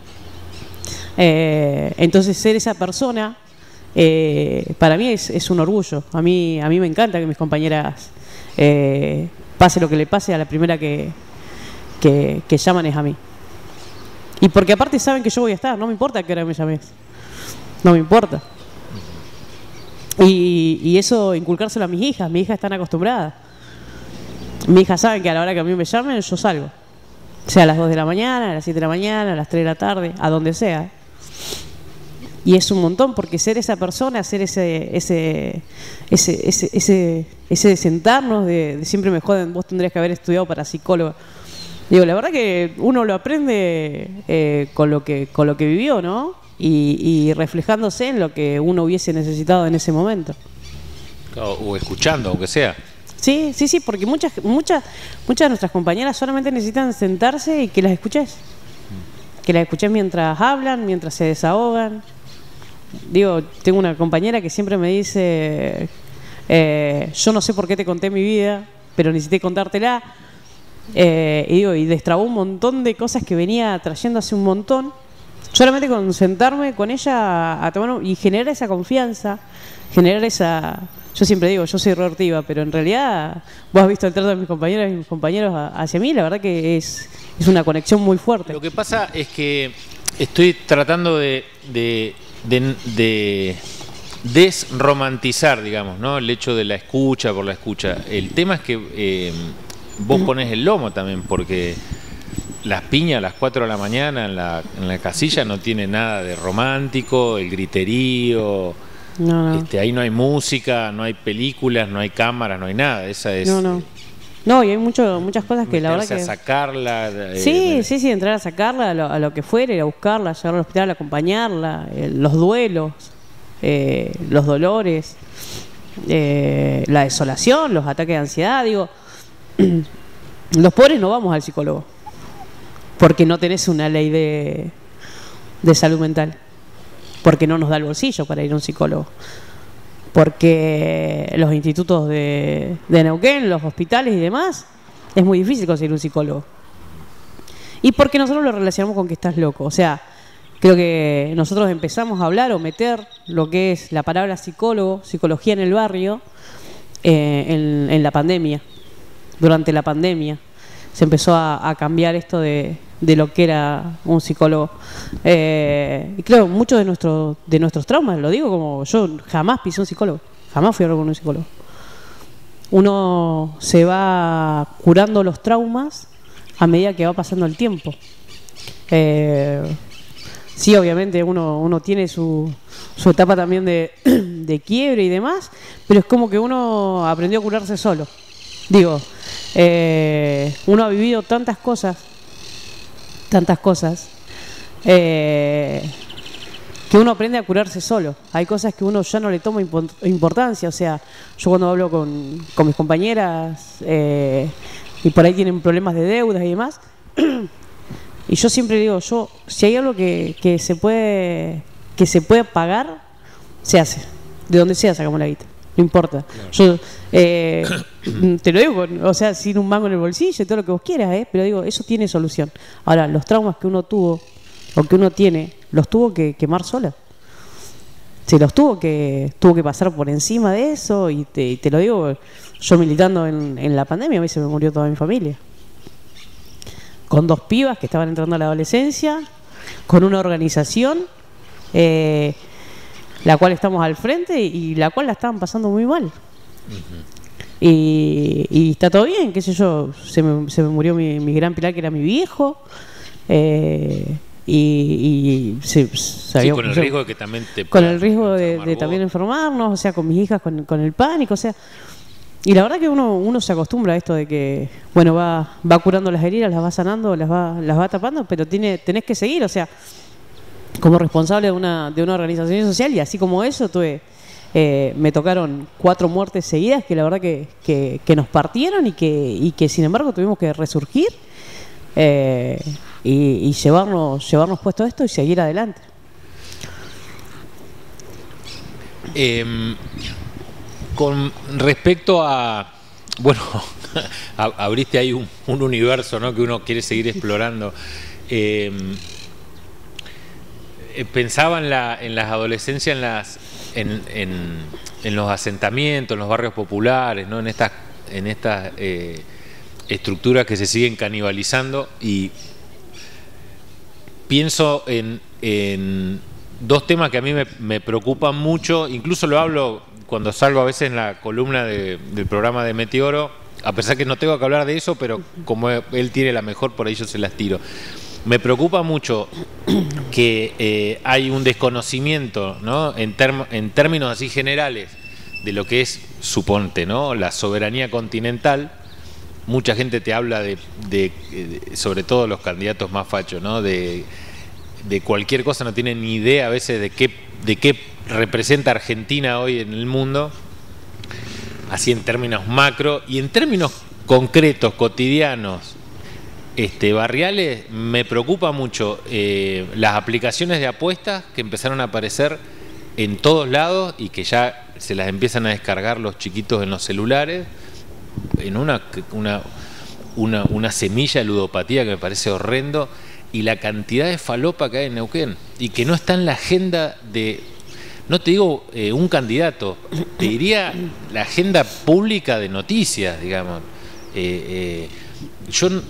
Eh, entonces ser esa persona, eh, para mí es, es un orgullo. A mí, a mí me encanta que mis compañeras, eh, pase lo que le pase, a la primera que, que, que llaman es a mí. Y porque aparte saben que yo voy a estar, no me importa a qué hora me llames, no me importa. Y, y eso inculcárselo a mis hijas. Mis hijas están acostumbradas. Mis hijas saben que a la hora que a mí me llamen yo salgo, sea a las dos de la mañana, a las siete de la mañana, a las tres de la tarde, a donde sea. Y es un montón, porque ser esa persona, ser ese ese ese ese ese, ese de sentarnos, de, de siempre me joden, vos tendrías que haber estudiado para psicólogo. Digo, la verdad que uno lo aprende eh, con lo que con lo que vivió, ¿no? Y, y reflejándose en lo que uno hubiese necesitado en ese momento. O escuchando, aunque sea. Sí, sí, sí, porque muchas, muchas, muchas de nuestras compañeras solamente necesitan sentarse y que las escuches. Que las escuches mientras hablan, mientras se desahogan. Digo, tengo una compañera que siempre me dice, eh, yo no sé por qué te conté mi vida, pero necesité contártela. Eh, y digo, y destrabó un montón de cosas que venía trayendo hace un montón. Solamente con sentarme con ella a tomar y generar esa confianza, generar esa... Yo siempre digo, yo soy reortiva, pero en realidad vos has visto el trato de mis compañeras y mis compañeros hacia mí, la verdad que es, es una conexión muy fuerte. Lo que pasa es que estoy tratando de, de, de, de desromantizar, digamos, ¿no? El hecho de la escucha por la escucha. El tema es que eh, vos ponés el lomo también, porque las piñas a las cuatro de la mañana en la, en la casilla no tiene nada de romántico, el griterío, no, no. Este, ahí no hay música, no hay películas, no hay cámaras, no hay nada. Esa es. No, no. No, y hay mucho, muchas cosas que la verdad que... a sacarla. Eh, sí, eh, sí, sí, entrar a sacarla a lo, a lo que fuera, ir a buscarla, llevarla al hospital, acompañarla, eh, los duelos, eh, los dolores, eh, la desolación, los ataques de ansiedad. Digo, los pobres no vamos al psicólogo porque no tenés una ley de, de salud mental, porque no nos da el bolsillo para ir a un psicólogo, porque los institutos de, de Neuquén, los hospitales y demás, es muy difícil conseguir un psicólogo. Y porque nosotros lo relacionamos con que estás loco. O sea, creo que nosotros empezamos a hablar o meter lo que es la palabra psicólogo, psicología en el barrio, eh, en, en la pandemia. Durante la pandemia se empezó a, a cambiar esto de, de lo que era un psicólogo. Eh, y claro, muchos de, nuestro, de nuestros traumas, lo digo como yo jamás pisé un psicólogo, jamás fui a hablar con un psicólogo. Uno se va curando los traumas a medida que va pasando el tiempo. Eh, sí, obviamente uno, uno tiene su, su etapa también de, de quiebre y demás, pero es como que uno aprendió a curarse solo. Digo, eh, uno ha vivido tantas cosas, tantas cosas, eh, que uno aprende a curarse solo. Hay cosas que uno ya no le toma importancia. O sea, yo cuando hablo con, con mis compañeras eh, y por ahí tienen problemas de deudas y demás, y yo siempre digo, yo si hay algo que, que se puede que se puede pagar, se hace. De donde sea sacamos la guita, no importa. Claro. Yo eh, te lo digo, con, o sea, sin un mango en el bolsillo y todo lo que vos quieras, ¿eh? Pero digo, eso tiene solución. Ahora, los traumas que uno tuvo o que uno tiene, los tuvo que quemar sola. Se los tuvo que tuvo que pasar por encima de eso. Y te, y te lo digo, yo militando en, en la pandemia, a mí se me murió toda mi familia. Con dos pibas que estaban entrando a la adolescencia, con una organización, eh, la cual estamos al frente y la cual la estaban pasando muy mal. Uh-huh. y, y está todo bien, qué sé yo, se me, se me murió mi, mi gran pilar, que era mi viejo. Eh, y, y se, sabía, sí, con el yo, riesgo de que también te con el riesgo de, de también enfermarnos, o sea, con mis hijas con, con el pánico, o sea, y la verdad que uno uno se acostumbra a esto de que, bueno, va va curando las heridas, las va sanando, las va las va tapando, pero tiene tenés que seguir, o sea, como responsable de una de una organización social. Y así como eso tuve eh, me tocaron cuatro muertes seguidas que la verdad que, que, que nos partieron y que y que sin embargo tuvimos que resurgir. Eh, Y, y llevarnos llevarnos puesto esto y seguir adelante. Eh, con respecto a, bueno, abriste ahí un, un universo, ¿no?, que uno quiere seguir explorando. Eh, pensaba en, la, en las adolescencias, en, las, en, en, en los asentamientos, en los barrios populares, ¿no?, en estas, en estas eh, estructuras que se siguen canibalizando, y pienso en, en dos temas que a mí me, me preocupan mucho. Incluso lo hablo cuando salgo a veces en la columna de, del programa de Meteoro, a pesar que no tengo que hablar de eso, pero como él tiene la mejor, por ahí yo se las tiro. Me preocupa mucho que eh, hay un desconocimiento, ¿no?, en, term, en términos así generales de lo que es, suponte, ¿no?, la soberanía continental. Mucha gente te habla de, de, de, sobre todo los candidatos más fachos, ¿no?, de, de cualquier cosa, no tienen ni idea a veces de qué, de qué representa Argentina hoy en el mundo, así en términos macro. Y en términos concretos, cotidianos, este, barriales, me preocupa mucho eh, las aplicaciones de apuestas que empezaron a aparecer en todos lados y que ya se las empiezan a descargar los chiquitos en los celulares, en una, una, una, una semilla de ludopatía que me parece horrendo, y la cantidad de falopa que hay en Neuquén y que no está en la agenda de, no te digo eh, un candidato, te diría la agenda pública de noticias, digamos. Eh, eh, yo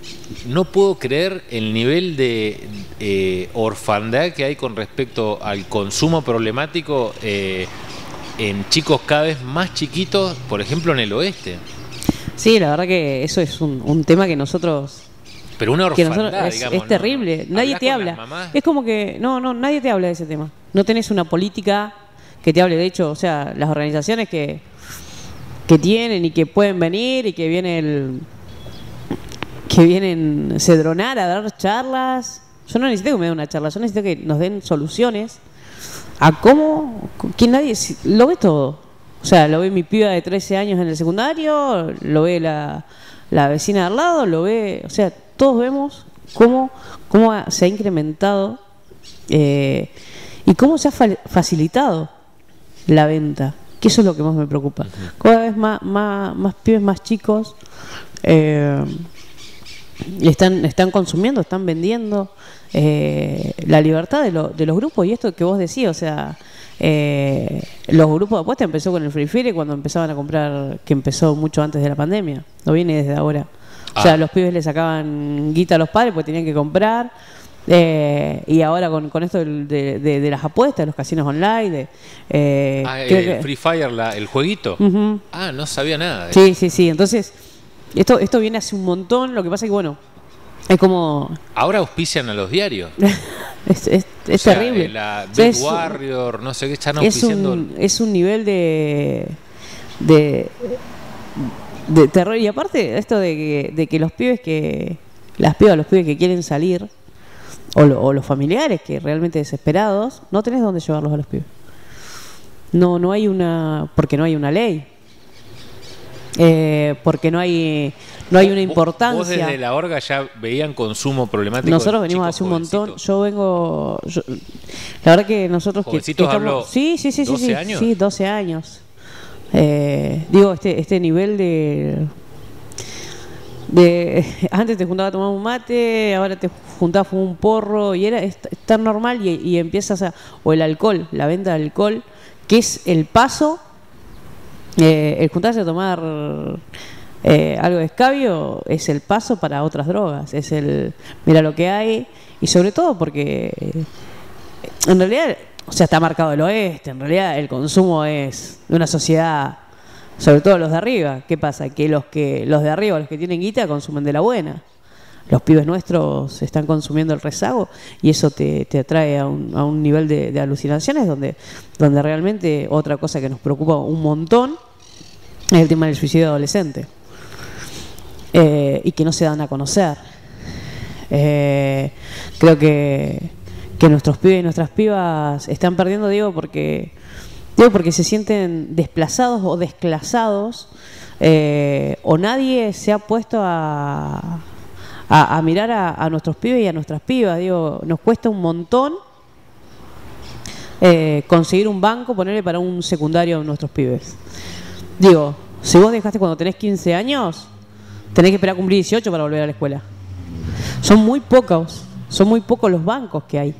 no puedo creer el nivel de eh, orfandad que hay con respecto al consumo problemático eh, en chicos cada vez más chiquitos, por ejemplo en el oeste. Sí, la verdad que eso es un, un tema que nosotros... Pero una que orfandad, nosotros, es, digamos. es terrible, ¿no? nadie te habla. Es como que, no, no, nadie te habla de ese tema. No tenés una política que te hable. De hecho, o sea, las organizaciones que, que tienen y que pueden venir y que viene el... que vienen Cedronar a dar charlas. Yo no necesito que me den una charla, yo necesito que nos den soluciones a cómo, que nadie lo ve todo. O sea, lo ve mi piba de trece años en el secundario, lo ve la, la vecina de al lado, lo ve, o sea, todos vemos cómo, cómo se ha incrementado eh, y cómo se ha fa facilitado la venta, que eso es lo que más me preocupa. Cada vez más, más, más pibes más chicos eh, están, están consumiendo, están vendiendo eh, la libertad de, lo, de los grupos. Y esto que vos decías, o sea, eh, los grupos de apuesta empezó con el Free Fire cuando empezaban a comprar, que empezó mucho antes de la pandemia, no viene desde ahora. O sea, ah. los pibes le sacaban guita a los padres porque tenían que comprar. Eh, y ahora con, con esto de, de, de las apuestas, los casinos online, de, eh, ah, el que, Free Fire, la, el jueguito. Uh-huh. Ah, no sabía nada de sí, eso. sí, sí. Entonces, esto, esto viene hace un montón. Lo que pasa es que, bueno, es como... Ahora auspician a los diarios. es es, es sea, terrible. La Big Warrior, no sé qué están auspiciando. Es un, es un nivel de... de de terror. Y aparte esto de que, de que los pibes que las pibas, los pibes que quieren salir o, lo, o los familiares que realmente desesperados, no tenés dónde llevarlos a los pibes. No, no hay una, porque no hay una ley, eh, porque no hay no hay una importancia. ¿Vos desde la Orga ya veían consumo problemático? Nosotros venimos hace un montón. Yo vengo, yo, la verdad que nosotros que, que estamos, sí, sí, sí, sí, sí, años. sí, doce años. Eh, digo, este este nivel de, de antes te juntabas a tomar un mate, ahora te juntabas a fumar un porro y era es, es tan normal y, y empiezas a, o el alcohol, la venta de alcohol, que es el paso, eh, el juntarse a tomar eh, algo de escabio es el paso para otras drogas, es el mira lo que hay. Y sobre todo porque eh, en realidad, o sea, está marcado el oeste, en realidad el consumo es de una sociedad, sobre todo los de arriba. ¿Qué pasa? Que los que los de arriba, los que tienen guita, consumen de la buena. Los pibes nuestros están consumiendo el rezago y eso te, te atrae a un, a un nivel de, de alucinaciones donde, donde realmente otra cosa que nos preocupa un montón es el tema del suicidio adolescente, eh, y que no se dan a conocer. Eh, creo que que nuestros pibes y nuestras pibas están perdiendo, digo, porque digo porque se sienten desplazados o desclasados, eh, o nadie se ha puesto a, a, a mirar a, a nuestros pibes y a nuestras pibas. Digo, nos cuesta un montón eh, conseguir un banco, ponerle para un secundario a nuestros pibes. Digo, si vos dejaste cuando tenés quince años, tenés que esperar a cumplir dieciocho para volver a la escuela. Son muy pocos, son muy pocos los bancos que hay.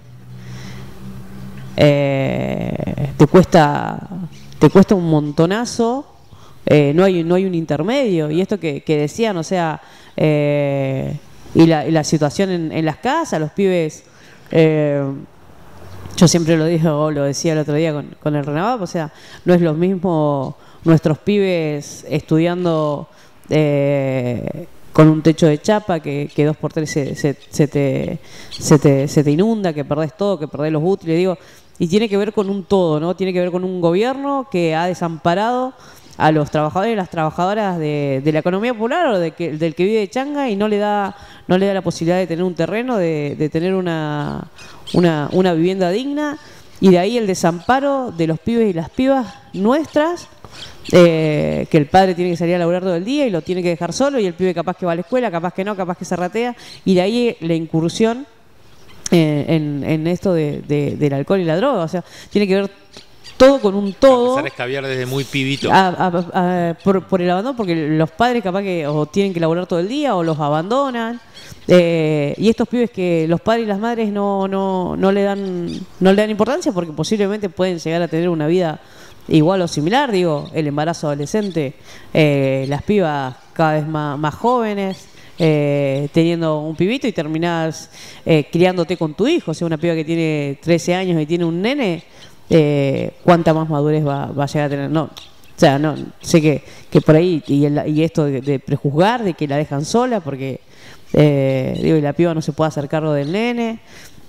Eh, te cuesta te cuesta un montonazo, eh, no hay no hay un intermedio. Y esto que, que decían, o sea, eh, y, la, y la situación en, en las casas, los pibes, eh, yo siempre lo digo, lo decía el otro día con, con el Renavap, o sea, no es lo mismo nuestros pibes estudiando eh, con un techo de chapa que, que dos por tres se, se, se, te, se, te, se te inunda, que perdés todo, que perdés los útiles, digo. Y tiene que ver con un todo, ¿no? Tiene que ver con un gobierno que ha desamparado a los trabajadores y las trabajadoras de, de la economía popular o de que, del que vive de changa y no le da no le da la posibilidad de tener un terreno, de, de tener una, una, una vivienda digna. Y de ahí el desamparo de los pibes y las pibas nuestras, eh, que el padre tiene que salir a laburar todo el día y lo tiene que dejar solo, y el pibe capaz que va a la escuela, capaz que no, capaz que se ratea. Y de ahí la incursión En, en esto de, de, del alcohol y la droga. O sea, tiene que ver todo con un todo. Empezar a escabiar desde muy pibito. A, a, a, por, por el abandono, porque los padres capaz que o tienen que laburar todo el día o los abandonan. Eh, y estos pibes que los padres y las madres no, no, no le dan no le dan importancia porque posiblemente pueden llegar a tener una vida igual o similar. Digo, el embarazo adolescente, eh, las pibas cada vez más, más jóvenes. eh, teniendo un pibito y terminás eh, criándote con tu hijo. O sea, una piba que tiene trece años y tiene un nene, eh, ¿cuánta más madurez va, va a llegar a tener? No, o sea, no, sé que, que por ahí, y, el, y esto de, de prejuzgar, de que la dejan sola, porque, eh, digo, y la piba no se puede hacer cargo del nene.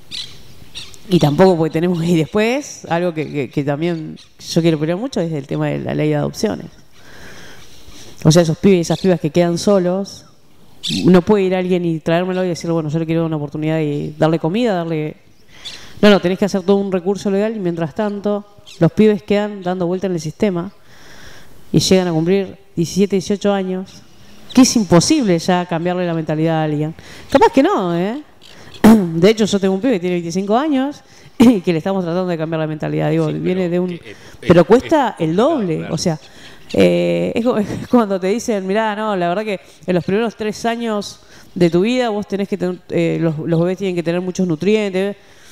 Y tampoco porque tenemos, y después, algo que, que, que también yo quiero pelear mucho es el tema de la ley de adopciones. O sea, esos pibes y esas pibas que quedan solos, no puede ir alguien y traérmelo y decirle, bueno, yo le quiero dar una oportunidad y darle comida, darle... No, no, tenés que hacer todo un recurso legal y mientras tanto los pibes quedan dando vuelta en el sistema y llegan a cumplir diecisiete, dieciocho años, que es imposible ya cambiarle la mentalidad a alguien. Capaz que no, ¿eh? De hecho, yo tengo un pibe que tiene veinticinco años y que le estamos tratando de cambiar la mentalidad. Digo, sí, viene de un... Eh, eh, pero cuesta eh, el doble, claro. O sea... Eh, es, es cuando te dicen, mirá, no, la verdad que en los primeros tres años de tu vida vos tenés que tener, eh, los, los bebés tienen que tener muchos nutrientes.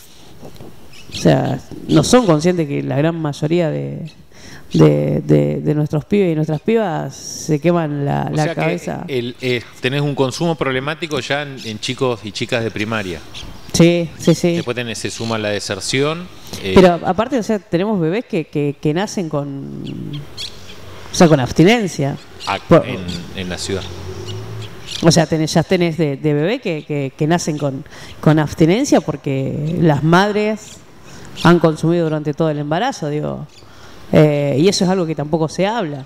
O sea, no son conscientes que la gran mayoría de, de, de, de nuestros pibes y nuestras pibas se queman la, o la sea cabeza. Que el, eh, tenés un consumo problemático ya en, en chicos y chicas de primaria. Sí, sí, sí. Después tenés, se suma la deserción. Eh. Pero aparte, o sea, tenemos bebés que, que, que nacen con... O sea, con abstinencia. Ah, Por, en, en la ciudad. O sea, tenés, ya tenés de, de bebé que, que, que nacen con, con abstinencia porque las madres han consumido durante todo el embarazo, digo. Eh, y eso es algo que tampoco se habla.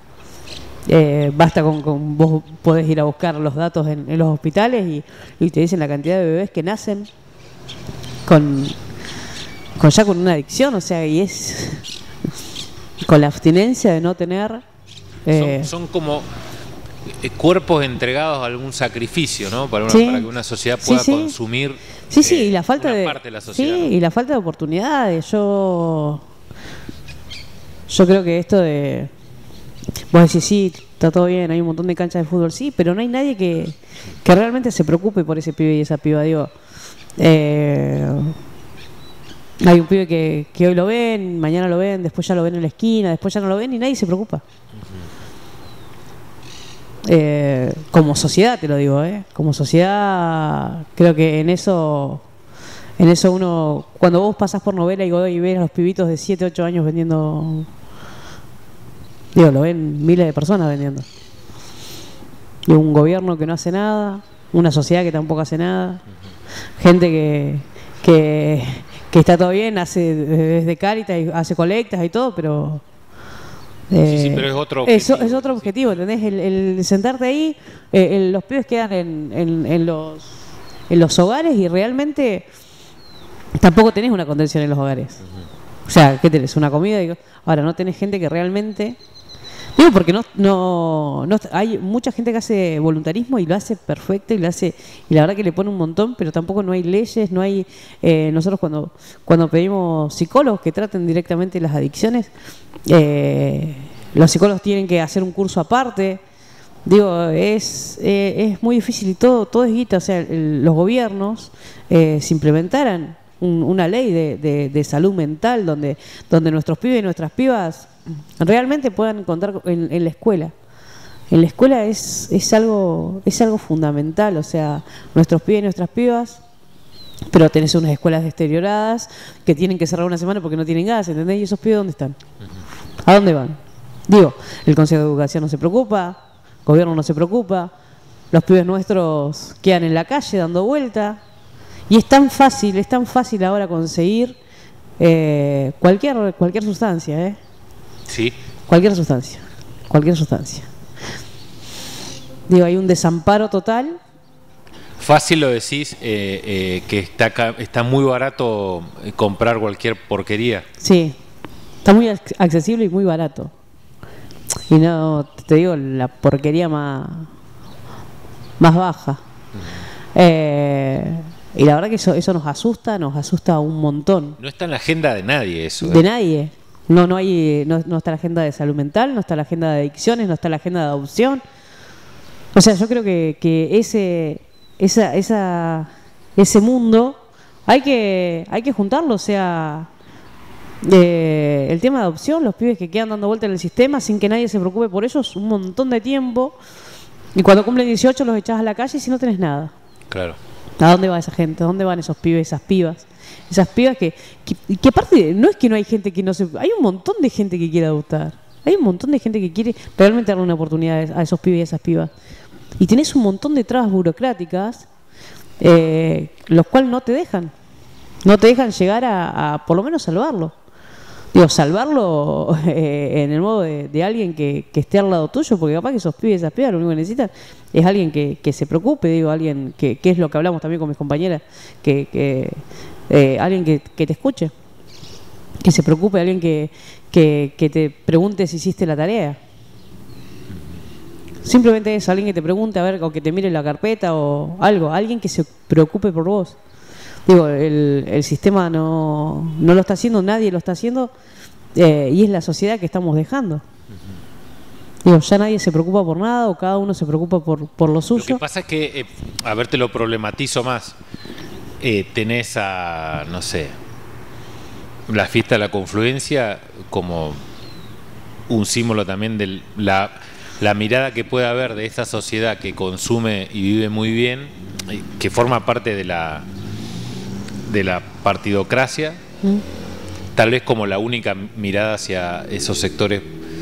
Eh, basta con, con vos podés ir a buscar los datos en, en los hospitales y, y te dicen la cantidad de bebés que nacen con, con ya con una adicción, o sea, y es... con la abstinencia de no tener... Eh... Son, son como eh, cuerpos entregados a algún sacrificio, ¿no? Para, una, sí. para que una sociedad pueda sí, sí. consumir sí, sí, eh, y la falta una de, parte de la sociedad. Sí, ¿no? Y la falta de oportunidades. Yo, yo creo que esto de... Vos decís, sí, está todo bien, hay un montón de canchas de fútbol, sí, pero no hay nadie que, que realmente se preocupe por ese pibe y esa piba. Digo... Eh, Hay un pibe que, que hoy lo ven, mañana lo ven, después ya lo ven en la esquina, después ya no lo ven y nadie se preocupa. Uh-huh. eh, como sociedad te lo digo, ¿eh? Como sociedad creo que en eso, en eso uno, cuando vos pasás por novela y, y ves a los pibitos de siete, ocho años vendiendo, digo, lo ven miles de personas vendiendo. Y un gobierno que no hace nada, una sociedad que tampoco hace nada, uh-huh. Gente que... que que está todo bien, hace desde Cáritas y hace colectas y todo, pero... Eh, sí, sí, pero es otro objetivo. Es, es otro objetivo, ¿entendés? El, el sentarte ahí, eh, el, los pibes quedan en, en, en, los, en los hogares y realmente tampoco tenés una contención en los hogares. Uh-huh. O sea, ¿qué tenés? Una comida. Y, ahora, no tenés gente que realmente... Digo, porque no, no, no hay mucha gente que hace voluntarismo y lo hace perfecto y lo hace y la verdad que le pone un montón, pero tampoco no hay leyes, no hay eh, nosotros cuando cuando pedimos psicólogos que traten directamente las adicciones, eh, los psicólogos tienen que hacer un curso aparte. Digo, es eh, es muy difícil y todo todo es guita, o sea, el, los gobiernos eh, si implementaran un, una ley de, de, de salud mental donde donde nuestros pibes y nuestras pibas realmente puedan encontrar en, en la escuela. En la escuela es, es algo es algo fundamental, o sea, nuestros pibes y nuestras pibas, pero tenés unas escuelas deterioradas que tienen que cerrar una semana porque no tienen gas, ¿entendés? ¿Y esos pibes dónde están? ¿A dónde van? Digo, el Consejo de Educación no se preocupa, el gobierno no se preocupa, los pibes nuestros quedan en la calle dando vuelta, y es tan fácil, es tan fácil ahora conseguir eh, cualquier cualquier sustancia, ¿eh? Sí. Cualquier sustancia, cualquier sustancia. Digo, hay un desamparo total. Fácil lo decís, eh, eh, que está está muy barato comprar cualquier porquería. Sí, está muy accesible y muy barato. Y no, te digo, la porquería más, más baja. Uh-huh. Eh, y la verdad que eso, eso nos asusta, nos asusta un montón. No está en la agenda de nadie eso. De ¿eh? nadie. No, no hay, no, no está la agenda de salud mental, no está la agenda de adicciones, no está la agenda de adopción. O sea, yo creo que, que ese, esa, esa, ese mundo hay que, hay que juntarlo. O sea, eh, el tema de adopción, los pibes que quedan dando vuelta en el sistema sin que nadie se preocupe por ellos un montón de tiempo. Y cuando cumplen dieciocho los echás a la calle y si no tenés nada. Claro. ¿A dónde va esa gente? ¿A dónde van esos pibes, esas pibas? Esas pibas que, que, que aparte no es que no hay gente que no se... Hay un montón de gente que quiere adoptar. Hay un montón de gente que quiere realmente darle una oportunidad a esos pibes y a esas pibas. Y tenés un montón de trabas burocráticas, eh, los cuales no te dejan. No te dejan llegar a, a por lo menos salvarlo. Digo, salvarlo eh, en el modo de, de alguien que, que esté al lado tuyo, porque capaz que esos pibes y esas pibas lo único que necesitan es alguien que, que se preocupe, digo, alguien que, que es lo que hablamos también con mis compañeras, que, que eh, alguien que, que te escuche, que se preocupe, alguien que, que, que te pregunte si hiciste la tarea. Simplemente eso, alguien que te pregunte, a ver, o que te mire la carpeta o algo, alguien que se preocupe por vos. Digo, el, el sistema no, no lo está haciendo, nadie lo está haciendo, eh, y es la sociedad que estamos dejando. Uh-huh. Digo, ya nadie se preocupa por nada, o cada uno se preocupa por, por lo suyo. Lo que pasa es que, eh, a ver, te lo problematizo más. Eh, tenés a, no sé, la fiesta de la confluencia como un símbolo también de la, la mirada que puede haber de esta sociedad que consume y vive muy bien, que forma parte de la... de la partidocracia, mm. tal vez como la única mirada hacia esos sectores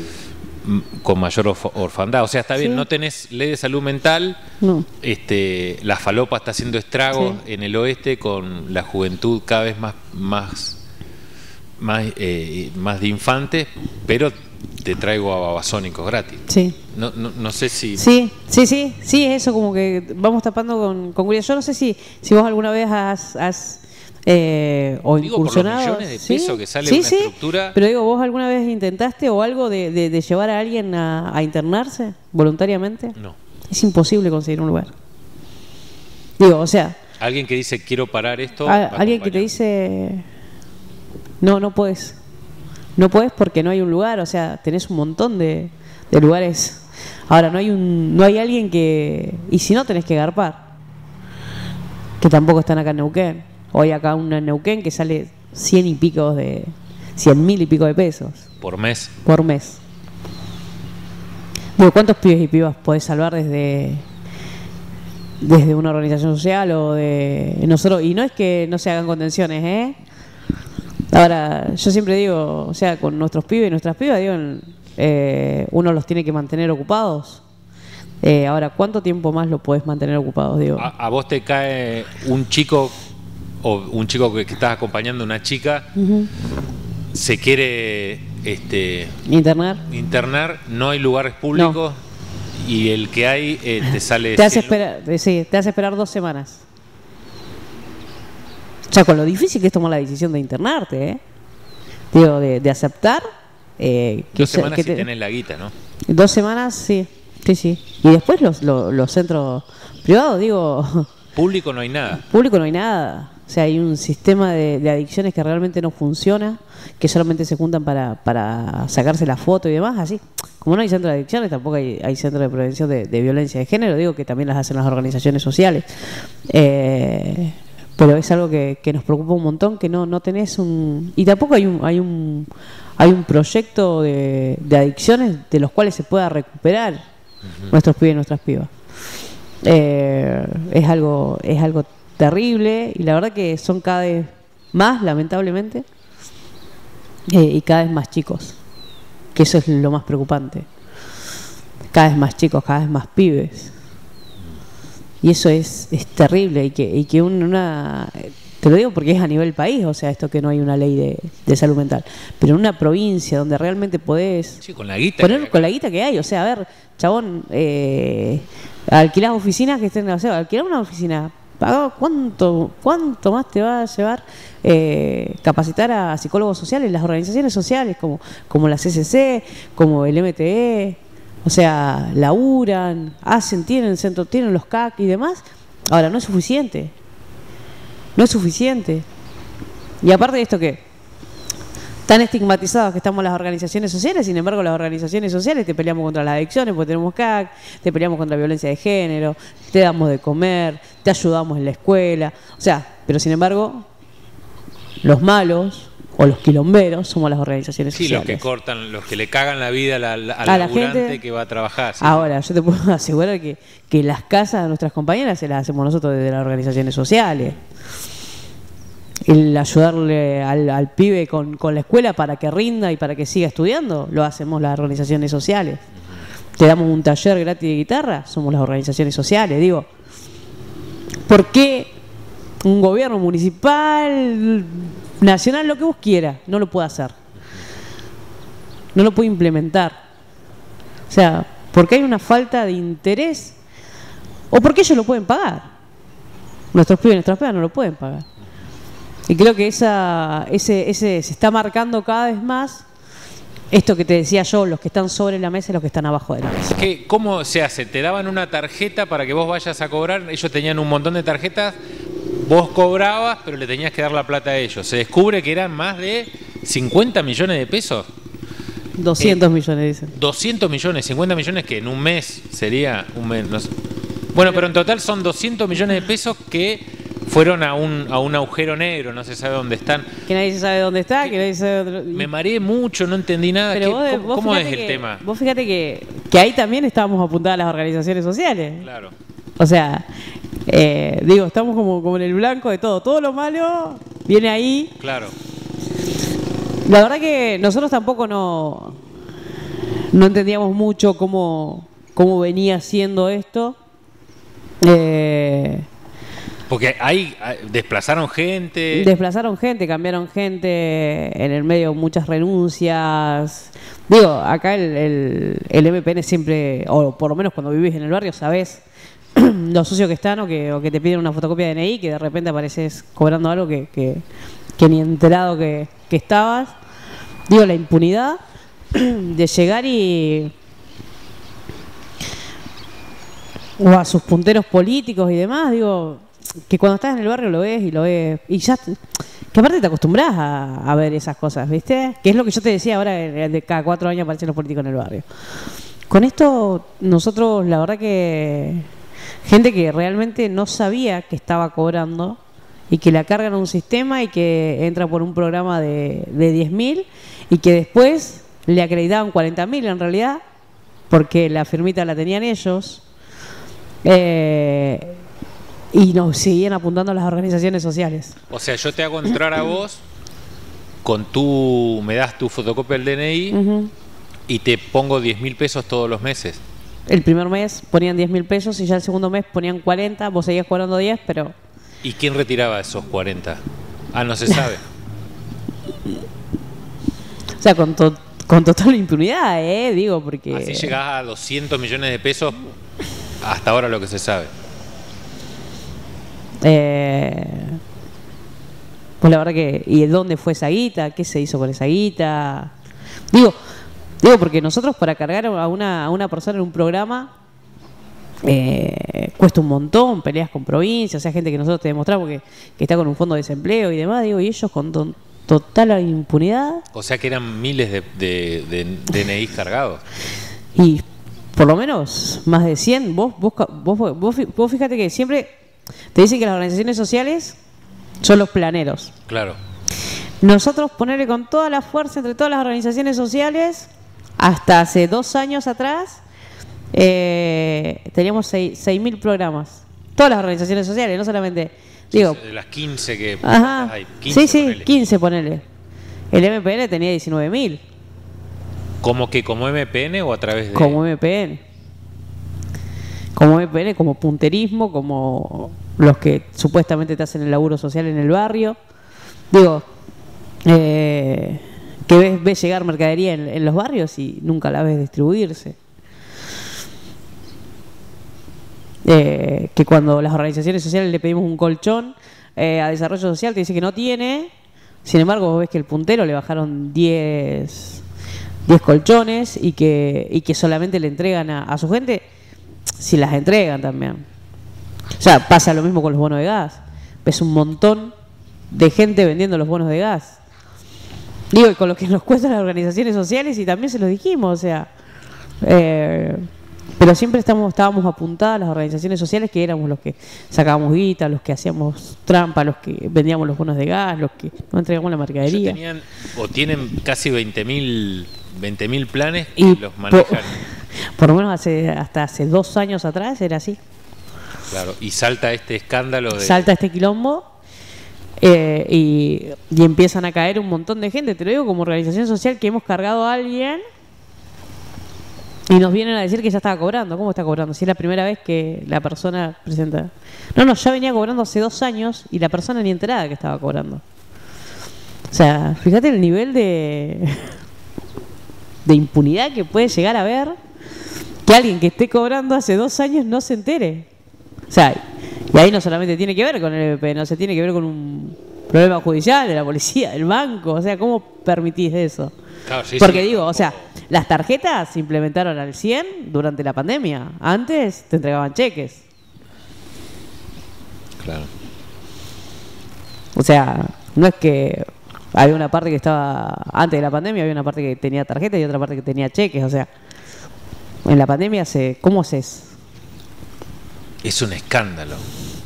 con mayor orf orfandad. O sea, está bien, sí. No tenés ley de salud mental, no. este, la falopa está haciendo estragos sí. en el oeste con la juventud cada vez más, más, más, eh, más de infantes, pero te traigo a babasónicos gratis. Sí. No, no, no sé si... Sí, sí, sí, sí, eso como que vamos tapando con, con curiosidad. Yo no sé si, si vos alguna vez has... has Eh, o digo, incursionado, por los millones de pesos sí, que sale sí, una sí, estructura. Pero digo, ¿vos alguna vez intentaste o algo de, de, de llevar a alguien a, a internarse voluntariamente? No. Es imposible conseguir un lugar. Digo, o sea... Alguien que dice, quiero parar esto... A, alguien que te dice... No, no puedes. No puedes porque no hay un lugar, o sea, tenés un montón de, de lugares. Ahora, no hay un no hay alguien que... Y si no, tenés que garpar. Que tampoco están acá en Neuquén. Hoy acá una en Neuquén que sale cien y pico de... Cien mil y pico de pesos. ¿Por mes? Por mes. Digo, ¿cuántos pibes y pibas podés salvar desde... desde una organización social o de... nosotros? Y no es que no se hagan contenciones, ¿eh? Ahora, yo siempre digo, o sea, con nuestros pibes y nuestras pibas, digo, eh, uno los tiene que mantener ocupados. Eh, ahora, ¿cuánto tiempo más lo podés mantener ocupados? Digo? ¿A, a vos te cae un chico o un chico que, que estás acompañando, una chica, uh-huh. se quiere este, internar? internar, no hay lugares públicos no. y el que hay eh, te sale... Te hace, esperar, sí, te hace esperar dos semanas. O sea, con lo difícil que es tomar la decisión de internarte, ¿eh? Digo, de, de aceptar... Eh, que dos semanas que si te, tenés la guita, ¿no? Dos semanas, sí, sí, sí. Y después los, los, los centros privados, digo... Público no hay nada. Público no hay nada. O sea, hay un sistema de, de adicciones que realmente no funciona, que solamente se juntan para, para sacarse la foto y demás, así. Como no hay centro de adicciones, tampoco hay, hay centro de prevención de, de violencia de género, digo que también las hacen las organizaciones sociales. Eh, pero es algo que, que nos preocupa un montón, que no, no tenés un... Y tampoco hay un, hay un, hay un proyecto de, de adicciones de los cuales se pueda recuperar uh-huh. nuestros pibes y nuestras pibas. Eh, es algo, es algo terrible y la verdad que son cada vez más, lamentablemente, eh, y cada vez más chicos, que eso es lo más preocupante. Cada vez más chicos, cada vez más pibes, y eso es, es terrible y que, y que una, te lo digo porque es a nivel país, o sea, esto que no hay una ley de, de salud mental, pero en una provincia donde realmente podés sí, con la guita poner con la guita que hay, o sea, a ver, chabón, eh, alquilás oficinas que estén, o sea, alquilar una oficina, ¿cuánto, cuánto más te va a llevar eh, capacitar a psicólogos sociales, las organizaciones sociales como, como la C C C, como el M T E? O sea, laburan, hacen, tienen centro, tienen los C A C y demás. Ahora, no es suficiente. No es suficiente. Y aparte de esto que tan estigmatizados que estamos las organizaciones sociales, sin embargo las organizaciones sociales te peleamos contra las adicciones porque tenemos C A C, te peleamos contra la violencia de género, te damos de comer, te ayudamos en la escuela, o sea, pero sin embargo los malos o los quilomberos, somos las organizaciones sí, sociales. Sí, los que cortan, los que le cagan la vida a la, a a la laburante gente que va a trabajar. Sí. Ahora, yo te puedo asegurar que, que las casas de nuestras compañeras se las hacemos nosotros desde las organizaciones sociales. El ayudarle al, al pibe con, con la escuela para que rinda y para que siga estudiando, lo hacemos las organizaciones sociales. Uh-huh. Te damos un taller gratis de guitarra, somos las organizaciones sociales. Digo, ¿por qué un gobierno municipal, nacional, lo que vos quieras, no lo puede hacer? No lo puede implementar. O sea, porque hay una falta de interés o porque ellos lo pueden pagar. Nuestros pibes y nuestras pibas no lo pueden pagar. Y creo que esa, ese, ese se está marcando cada vez más esto que te decía yo, los que están sobre la mesa y los que están abajo de la mesa. ¿Qué, ¿Cómo se hace? ¿Te daban una tarjeta para que vos vayas a cobrar? Ellos tenían un montón de tarjetas, vos cobrabas, pero le tenías que dar la plata a ellos. Se descubre que eran más de cincuenta millones de pesos. doscientos eh, millones, dicen. doscientos millones, cincuenta millones que en un mes sería un mes. No sé. Bueno, pero en total son doscientos millones de pesos que fueron a un, a un agujero negro, no se sabe dónde están. Que nadie sabe dónde está, que, que nadie sabe dónde... Me mareé mucho, no entendí nada. Pero vos, ¿Cómo, vos cómo es que, el tema? Vos fíjate que, que ahí también estábamos apuntadas las organizaciones sociales. Claro. O sea, eh, digo, estamos como, como en el blanco de todo. Todo lo malo viene ahí. Claro. La verdad que nosotros tampoco no, no entendíamos mucho cómo, cómo venía siendo esto. Eh... Porque ahí desplazaron gente. Desplazaron gente, cambiaron gente, en el medio muchas renuncias. Digo, acá el, el, el M P N siempre, o por lo menos cuando vivís en el barrio, sabés los socios que están o que, o que te piden una fotocopia de N I, que de repente apareces cobrando algo que, que, que ni enterado que, que estabas. Digo, la impunidad de llegar y... o a sus punteros políticos y demás, digo... que cuando estás en el barrio lo ves y lo ves y ya que aparte te acostumbras a, a ver esas cosas, ¿viste? Que es lo que yo te decía ahora, de cada cuatro años aparecen los políticos en el barrio. Con esto nosotros la verdad que gente que realmente no sabía que estaba cobrando y que la cargan a un sistema y que entra por un programa de, de diez mil y que después le acreditaban cuarenta mil en realidad porque la firmita la tenían ellos. eh Y nos seguían apuntando a las organizaciones sociales. O sea, yo te hago entrar a vos, con tu, me das tu fotocopia del D N I uh-huh. y te pongo diez mil pesos todos los meses. El primer mes ponían diez mil pesos y ya el segundo mes ponían cuarenta, vos seguías cobrando diez, pero... ¿Y quién retiraba esos cuarenta? Ah, no se sabe. O sea, con, to con total impunidad, ¿eh? Digo, porque... Así llegás a doscientos millones de pesos hasta ahora lo que se sabe. Eh, pues la verdad que... ¿Y dónde fue esa guita? ¿Qué se hizo con esa guita? Digo, digo porque nosotros para cargar a una, a una persona en un programa eh, cuesta un montón, peleas con provincias, o sea, gente que nosotros te demostramos que, que está con un fondo de desempleo y demás, digo, y ellos con to total impunidad. O sea que eran miles de, de, de, de D N I cargados. Y por lo menos más de cien. Vos, vos, vos, vos, vos fíjate que siempre... Te dicen que las organizaciones sociales son los planeros. Claro. Nosotros ponerle con toda la fuerza entre todas las organizaciones sociales, hasta hace dos años atrás, eh, teníamos seis mil programas. Todas las organizaciones sociales, no solamente... Digo, de las quince que ajá, hay. quince, sí, sí, ponele. quince ponele. El M P N tenía diecinueve mil. ¿Como que como M P N o a través de...? Como M P N. Como M P N, como punterismo, como los que supuestamente te hacen el laburo social en el barrio. Digo, eh, que ves, ves llegar mercadería en, en los barrios y nunca la ves distribuirse. Eh, que cuando las organizaciones sociales le pedimos un colchón eh, a desarrollo social te dice que no tiene. Sin embargo, vos ves que el puntero le bajaron diez colchones y que, y que solamente le entregan a, a su gente, si las entregan también. O sea, pasa lo mismo con los bonos de gas. Ves un montón de gente vendiendo los bonos de gas. Digo, y con lo que nos cuestan las organizaciones sociales, y también se los dijimos, o sea, eh, pero siempre estamos, estábamos apuntadas a las organizaciones sociales que éramos los que sacábamos guita, los que hacíamos trampa, los que vendíamos los bonos de gas, los que no entregamos la mercadería. Ellos tenían o tienen casi veinte mil planes que y los manejan. Por, por lo menos hace, hasta hace dos años atrás era así. Claro, y salta este escándalo de... Salta este quilombo eh, y, y empiezan a caer un montón de gente. Te lo digo como organización social que hemos cargado a alguien y nos vienen a decir que ya estaba cobrando. ¿Cómo está cobrando? Si es la primera vez que la persona presenta... No, no, ya venía cobrando hace dos años y la persona ni enterada que estaba cobrando. O sea, fíjate el nivel de, de impunidad que puede llegar a haber que alguien que esté cobrando hace dos años no se entere. O sea, y ahí no solamente tiene que ver con el M P, no se tiene que ver con un problema judicial de la policía, del banco. O sea, ¿cómo permitís eso? Claro, sí, Porque sí, digo, como... o sea, las tarjetas se implementaron al cien durante la pandemia. Antes te entregaban cheques. Claro. O sea, no es que había una parte que estaba antes de la pandemia, había una parte que tenía tarjeta y otra parte que tenía cheques. O sea, en la pandemia se, ¿cómo haces? Es un escándalo.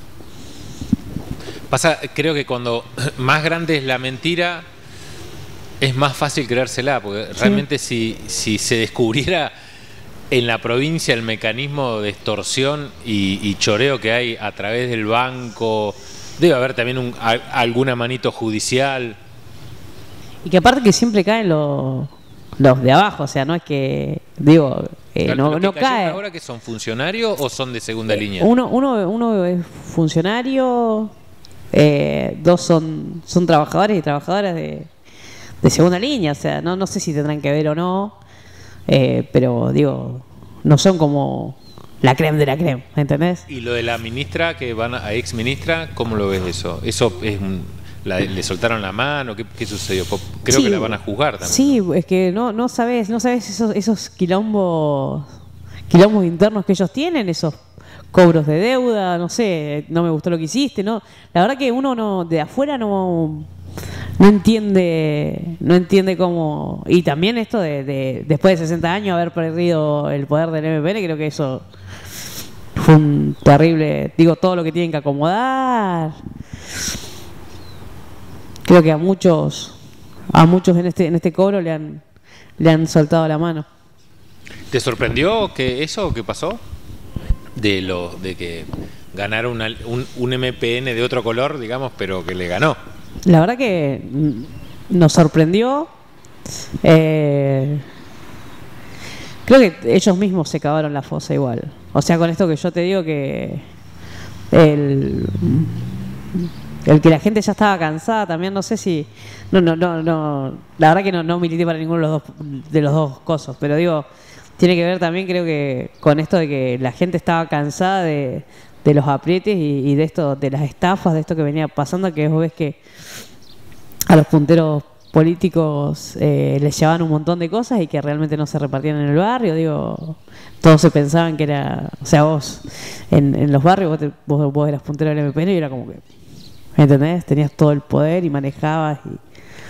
Pasa, creo que cuando más grande es la mentira, es más fácil creérsela, porque sí. realmente si, si se descubriera en la provincia el mecanismo de extorsión y, y choreo que hay a través del banco, debe haber también un, a, alguna manito judicial. Y que aparte que siempre caen los, los de abajo, o sea, no es que, digo, eh, no, ¿Los no que cae. ahora que son funcionarios o son de segunda Eh, línea? Uno, uno, uno es funcionario, eh, dos son, son trabajadores y trabajadoras de, de segunda línea, o sea, no, no sé si tendrán que ver o no, eh, pero digo, no son como la creme de la creme, ¿entendés? Y lo de la ministra que van a, a ex ministra, ¿cómo lo ves eso? ¿Eso es un, la, le soltaron la mano? ¿Qué, qué sucedió? Creo sí, que la van a juzgar también. Sí, es que no, no sabes, no sabes esos, esos quilombos, quilombos internos que ellos tienen, esos cobros de deuda, no sé, no me gustó lo que hiciste, no, la verdad que uno no, de afuera no, no entiende, no entiende cómo, y también esto de, de después de sesenta años haber perdido el poder del M P N, creo que eso fue un terrible, digo, todo lo que tienen que acomodar. Creo que a muchos, a muchos en este, en este cobro le han, le han soltado la mano. ¿Te sorprendió que eso que pasó? De lo, de que ganara una, un, un M P N de otro color, digamos, pero que le ganó. La verdad que nos sorprendió. Eh, creo que ellos mismos se cavaron la fosa igual. O sea, con esto que yo te digo que el, el que la gente ya estaba cansada también, no sé si... No, no, no, no. La verdad que no, no milité para ninguno de los dos, de los dos cosas, pero digo, tiene que ver también creo que con esto de que la gente estaba cansada de, de los aprietes y, y de esto, de las estafas, de esto que venía pasando, que vos ves que a los punteros políticos eh, les llevaban un montón de cosas y que realmente no se repartían en el barrio. Digo, todos se pensaban que era, o sea, vos en, en los barrios vos, te, vos, vos eras puntero del M P N y era como que, ¿entendés? Tenías todo el poder y manejabas y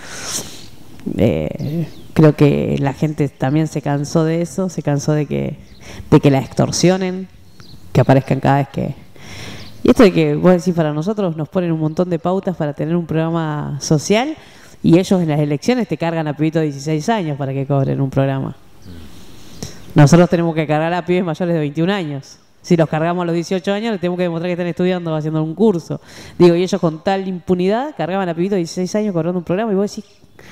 eh, creo que la gente también se cansó de eso, se cansó de que de que la extorsionen, que aparezcan cada vez que... Y esto de que vos decís, para nosotros nos ponen un montón de pautas para tener un programa social y ellos en las elecciones te cargan a pibitos de dieciséis años para que cobren un programa. Nosotros tenemos que cargar a pibes mayores de veintiún años. Si los cargamos a los dieciocho años, les tenemos que demostrar que están estudiando o haciendo un curso. Digo, y ellos con tal impunidad cargaban a pibitos de dieciséis años cobrando un programa y vos decís...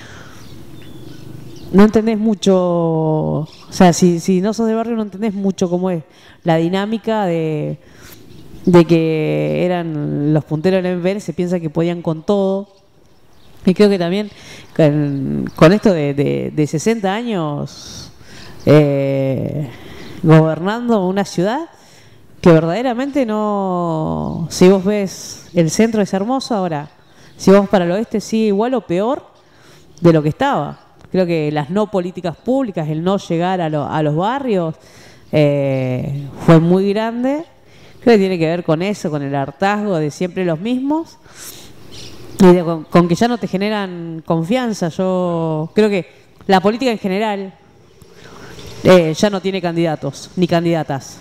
No entendés mucho, o sea, si, si no sos del barrio no entendés mucho cómo es la dinámica de, de que eran los punteros del M P N, se piensa que podían con todo. Y creo que también con, con esto de, de, de sesenta años eh, gobernando una ciudad que verdaderamente no... Si vos ves el centro es hermoso, ahora si vos para el oeste sigue igual o peor de lo que estaba. Creo que las no políticas públicas, el no llegar a, lo, a los barrios, eh, fue muy grande. Creo que tiene que ver con eso, con el hartazgo de siempre los mismos y de, con, con que ya no te generan confianza. Yo creo que la política en general eh, ya no tiene candidatos ni candidatas.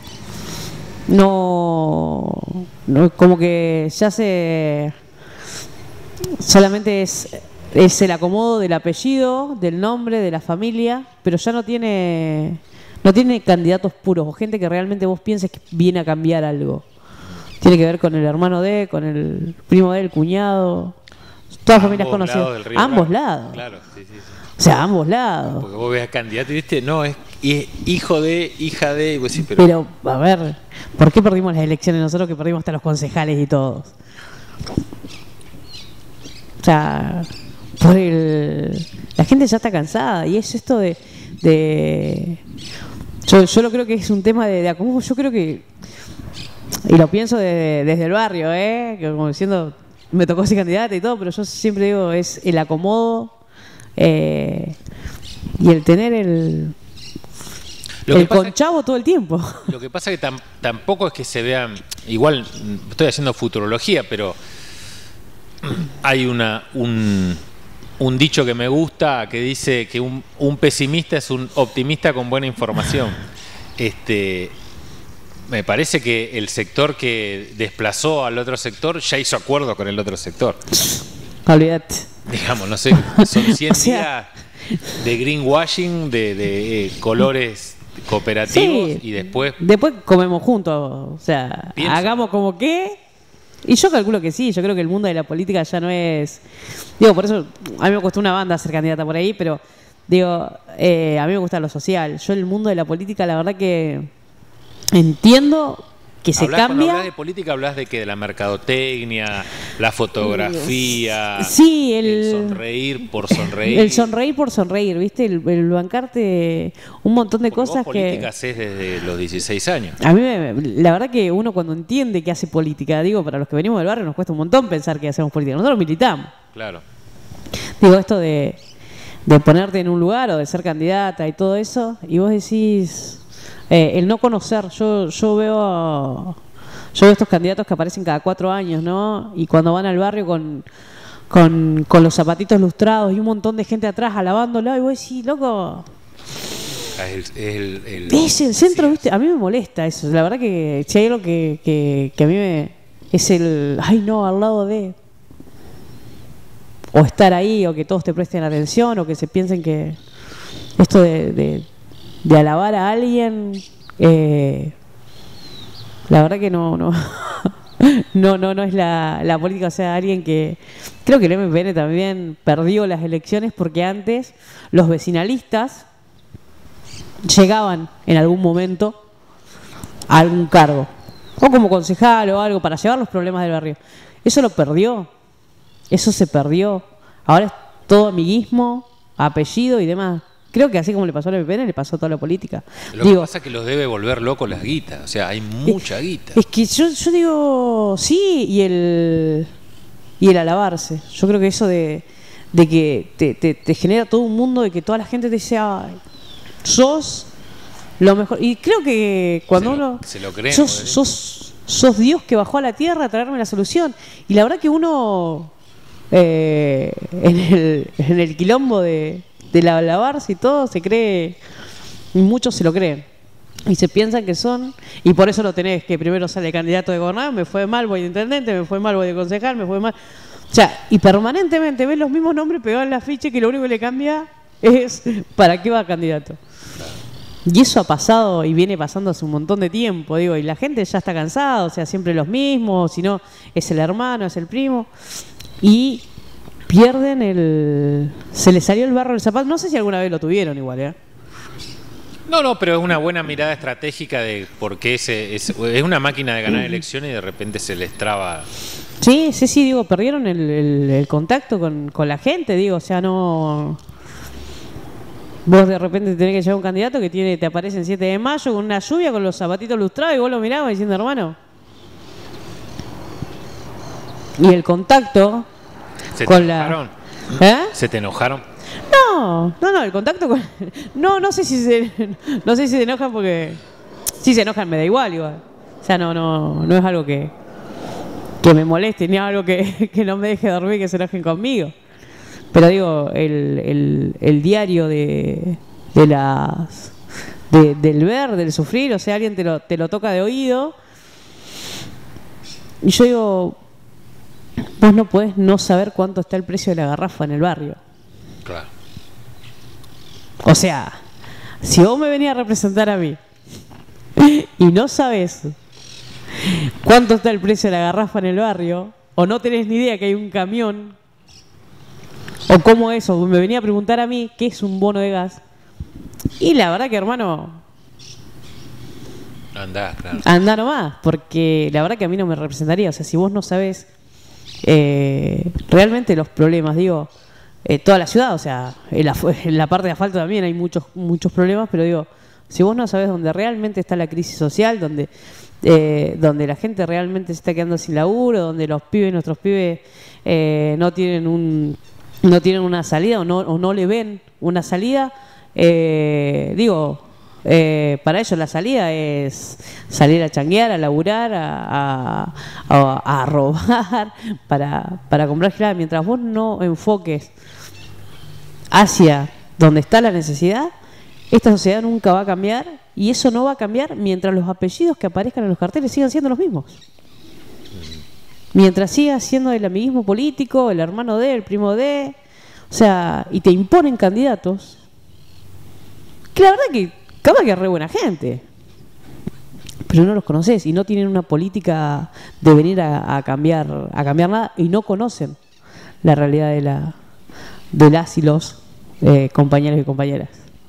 No, no, como que ya se solamente es, es el acomodo del apellido, del nombre, de la familia, pero ya no tiene no tiene candidatos puros o gente que realmente vos pienses que viene a cambiar algo. Tiene que ver con el hermano de, con el primo de, el cuñado, todas familias conocidas. Ambos lados. Claro, sí, sí, sí. O sea, ambos lados. Porque vos ves a candidato y viste, no, es, es hijo de, hija de, y vos decís, pero... pero, a ver, ¿por qué perdimos las elecciones nosotros que perdimos hasta los concejales y todos? O sea, por el... la gente ya está cansada y es esto de... de... Yo, yo lo creo que es un tema de, de acomodo, yo creo que... Y lo pienso de, desde el barrio, ¿eh? Que como diciendo, me tocó ser candidata y todo, pero yo siempre digo, es el acomodo eh, y el tener el... Lo el conchavo es, todo el tiempo. Lo que pasa es que tam, tampoco es que se vean... Igual, estoy haciendo futurología, pero hay una un, un dicho que me gusta que dice que un, un pesimista es un optimista con buena información. Este, me parece que el sector que desplazó al otro sector ya hizo acuerdo con el otro sector. Olvídate. Digamos, no sé, son cien o sea, días de greenwashing, de, de eh, colores cooperativos, sí, y después... Después comemos juntos, o sea, pienso, hagamos como que... Y yo calculo que sí, yo creo que el mundo de la política ya no es... Digo, por eso a mí me costó una banda ser candidata por ahí, pero digo, eh, a mí me gusta lo social. Yo el mundo de la política, la verdad que entiendo que se hablás, cambia. Cuando hablas de política, hablas de que de la mercadotecnia, la fotografía, sí, el, el sonreír por sonreír. El sonreír por sonreír, ¿viste? El, el bancarte un montón de Porque cosas vos que... política hacés desde los dieciséis años. A mí, me, la verdad que uno cuando entiende que hace política, digo, para los que venimos del barrio nos cuesta un montón pensar que hacemos política. Nosotros militamos. Claro. Digo, esto de, de ponerte en un lugar o de ser candidata y todo eso, y vos decís... Eh, el no conocer, yo yo veo yo veo estos candidatos que aparecen cada cuatro años, ¿no? Y cuando van al barrio con, con, con los zapatitos lustrados y un montón de gente atrás alabándolo, y vos decís, loco... Es el, el, el, es el centro, sí, ¿viste? A mí me molesta eso. La verdad que si hay algo que, que, que a mí me... Es el... Ay, no, al lado de... O estar ahí, o que todos te presten atención, o que se piensen que... Esto de... de de alabar a alguien, eh, la verdad que no no no no no es la, la política. O sea, alguien que creo que el M P N también perdió las elecciones porque antes los vecinalistas llegaban en algún momento a algún cargo o como concejal o algo para llevar los problemas del barrio. Eso lo perdió, eso se perdió. Ahora es todo amiguismo, apellido y demás. Creo que así como le pasó al M P N, le pasó a toda la política. Lo digo, que pasa es que los debe volver locos las guitas. O sea, hay mucha guita. Es que yo, yo digo, sí, y el y el alabarse. Yo creo que eso de, de que te, te, te genera todo un mundo de que toda la gente te dice, ay, sos lo mejor. Y creo que cuando se lo, uno... Se lo creen. Sos, sos, sos Dios que bajó a la tierra a traerme la solución. Y la verdad que uno, eh, en, el, en el quilombo de... de alabarse y todo, se cree, muchos se lo creen y se piensan que son, y por eso lo tenés, que primero sale candidato de gobernador, me fue mal, voy de intendente, me fue mal, voy de concejal, me fue mal, o sea, y permanentemente ves los mismos nombres pegados en la ficha, que lo único que le cambia es para qué va candidato. Y eso ha pasado y viene pasando hace un montón de tiempo, digo, y la gente ya está cansada, o sea, siempre los mismos, si no es el hermano, es el primo, y pierden el... Se les salió el barro del zapato. No sé si alguna vez lo tuvieron igual, ¿eh? No, no, pero es una buena mirada estratégica de por qué ese, es, es una máquina de ganar elecciones y de repente se les traba. Sí, sí, sí, digo, perdieron el, el, el contacto con, con la gente, digo, o sea, no... Vos de repente tenés que llevar un candidato que tiene te aparece el siete de mayo con una lluvia, con los zapatitos lustrados, y vos lo mirabas diciendo, hermano. Y el contacto... ¿Se te con enojaron? La... ¿Eh? ¿Se te enojaron? No, no, no, el contacto con... No, no sé si se... No sé si se enojan porque... Si se enojan me da igual, igual. O sea, no, no, no es algo que... Que me moleste, ni algo que, que no me deje dormir, que se enojen conmigo. Pero digo, el, el, el diario de, de las... de, del ver, del sufrir, o sea, alguien te lo, te lo toca de oído. Y yo digo, vos no podés no saber cuánto está el precio de la garrafa en el barrio. Claro. O sea, si vos me venís a representar a mí y no sabés cuánto está el precio de la garrafa en el barrio, o no tenés ni idea que hay un camión, o cómo es, o me venía a preguntar a mí qué es un bono de gas, y la verdad que, hermano, Andá, claro. Andá nomás, porque la verdad que a mí no me representaría. O sea, si vos no sabés eh, realmente los problemas, digo, eh, toda la ciudad, o sea, en la, en la parte de asfalto también hay muchos muchos problemas, pero digo, si vos no sabés dónde realmente está la crisis social, donde eh, donde la gente realmente se está quedando sin laburo, donde los pibes, nuestros pibes eh, no tienen un no tienen una salida o no, o no le ven una salida, eh, digo, Eh, para ellos la salida es salir a changuear, a laburar, a, a, a, a robar, para, para comprar gilada. Mientras vos no enfoques hacia donde está la necesidad, esta sociedad nunca va a cambiar, y eso no va a cambiar mientras los apellidos que aparezcan en los carteles sigan siendo los mismos. Mientras siga siendo el amiguismo político, el hermano de, el primo de, o sea, y te imponen candidatos que la verdad que capaz que es re buena gente, pero no los conoces y no tienen una política de venir a, a cambiar a cambiar nada, y no conocen la realidad de la de las y los eh, compañeros y compañeras.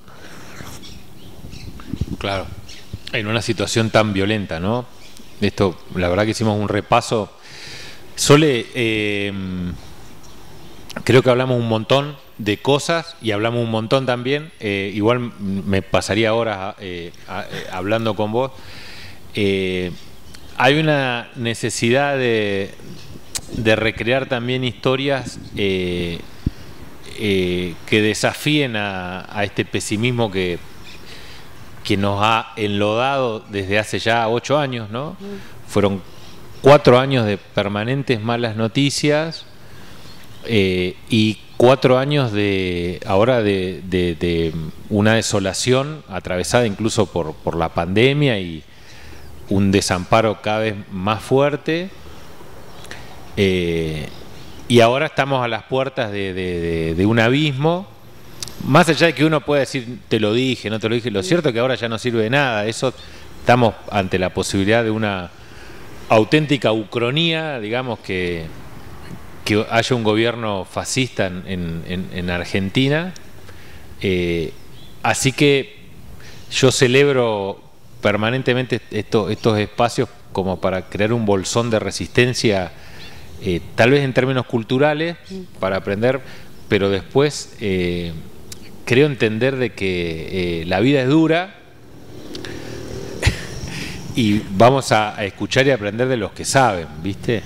Claro, en una situación tan violenta, ¿no? Esto, la verdad que hicimos un repaso. Sole, eh, creo que hablamos un montón de cosas y hablamos un montón también, eh, igual me pasaría horas eh, a, eh, hablando con vos. Eh, hay una necesidad de, de recrear también historias eh, eh, que desafíen a, a este pesimismo que, que nos ha enlodado desde hace ya ocho años, ¿no? Mm. Fueron cuatro años de permanentes malas noticias, eh, y cuatro años de ahora de, de, de una desolación atravesada incluso por, por la pandemia y un desamparo cada vez más fuerte, eh, y ahora estamos a las puertas de, de, de, de un abismo. Más allá de que uno pueda decir te lo dije, no te lo dije, lo cierto es que ahora ya no sirve de nada. Eso, estamos ante la posibilidad de una auténtica ucronía, digamos, que que haya un gobierno fascista en, en, en Argentina. Eh, así que yo celebro permanentemente esto, estos espacios como para crear un bolsón de resistencia, eh, tal vez en términos culturales, para aprender, pero después eh, creo entender de que eh, la vida es dura y vamos a, a escuchar y aprender de los que saben, ¿viste?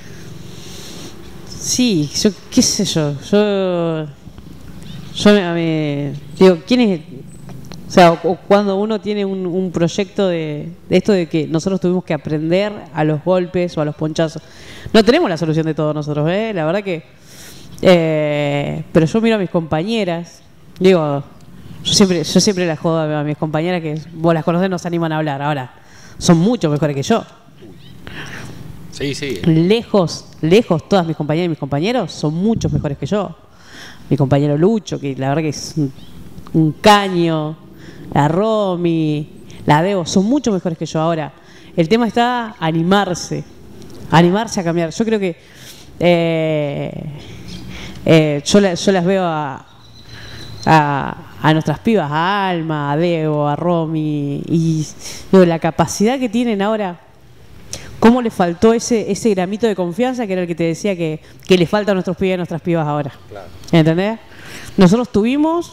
Sí, yo qué sé yo, yo, yo me, me digo, ¿quién es? O sea, o, o cuando uno tiene un, un proyecto de, de esto de que nosotros tuvimos que aprender a los golpes o a los ponchazos. No tenemos la solución de todo nosotros, ¿eh? La verdad que, eh, pero yo miro a mis compañeras, digo, yo siempre, yo siempre las jodo a mis compañeras que vos las conocés, nos animan a hablar. Ahora, son mucho mejores que yo. Sí, sí. Lejos, lejos, todas mis compañeras y mis compañeros son muchos mejores que yo. Mi compañero Lucho, que la verdad que es un, un caño, la Romy, la Debo, son mucho mejores que yo. Ahora, el tema está animarse, animarse a cambiar. Yo creo que eh, eh, yo, la, yo las veo a, a, a nuestras pibas, a Alma, a Debo, a Romy, y digo, la capacidad que tienen ahora. ¿Cómo le faltó ese ese gramito de confianza que era el que te decía que, que le falta a nuestros pibes y a nuestras pibas ahora? Claro. ¿Entendés? Nosotros tuvimos,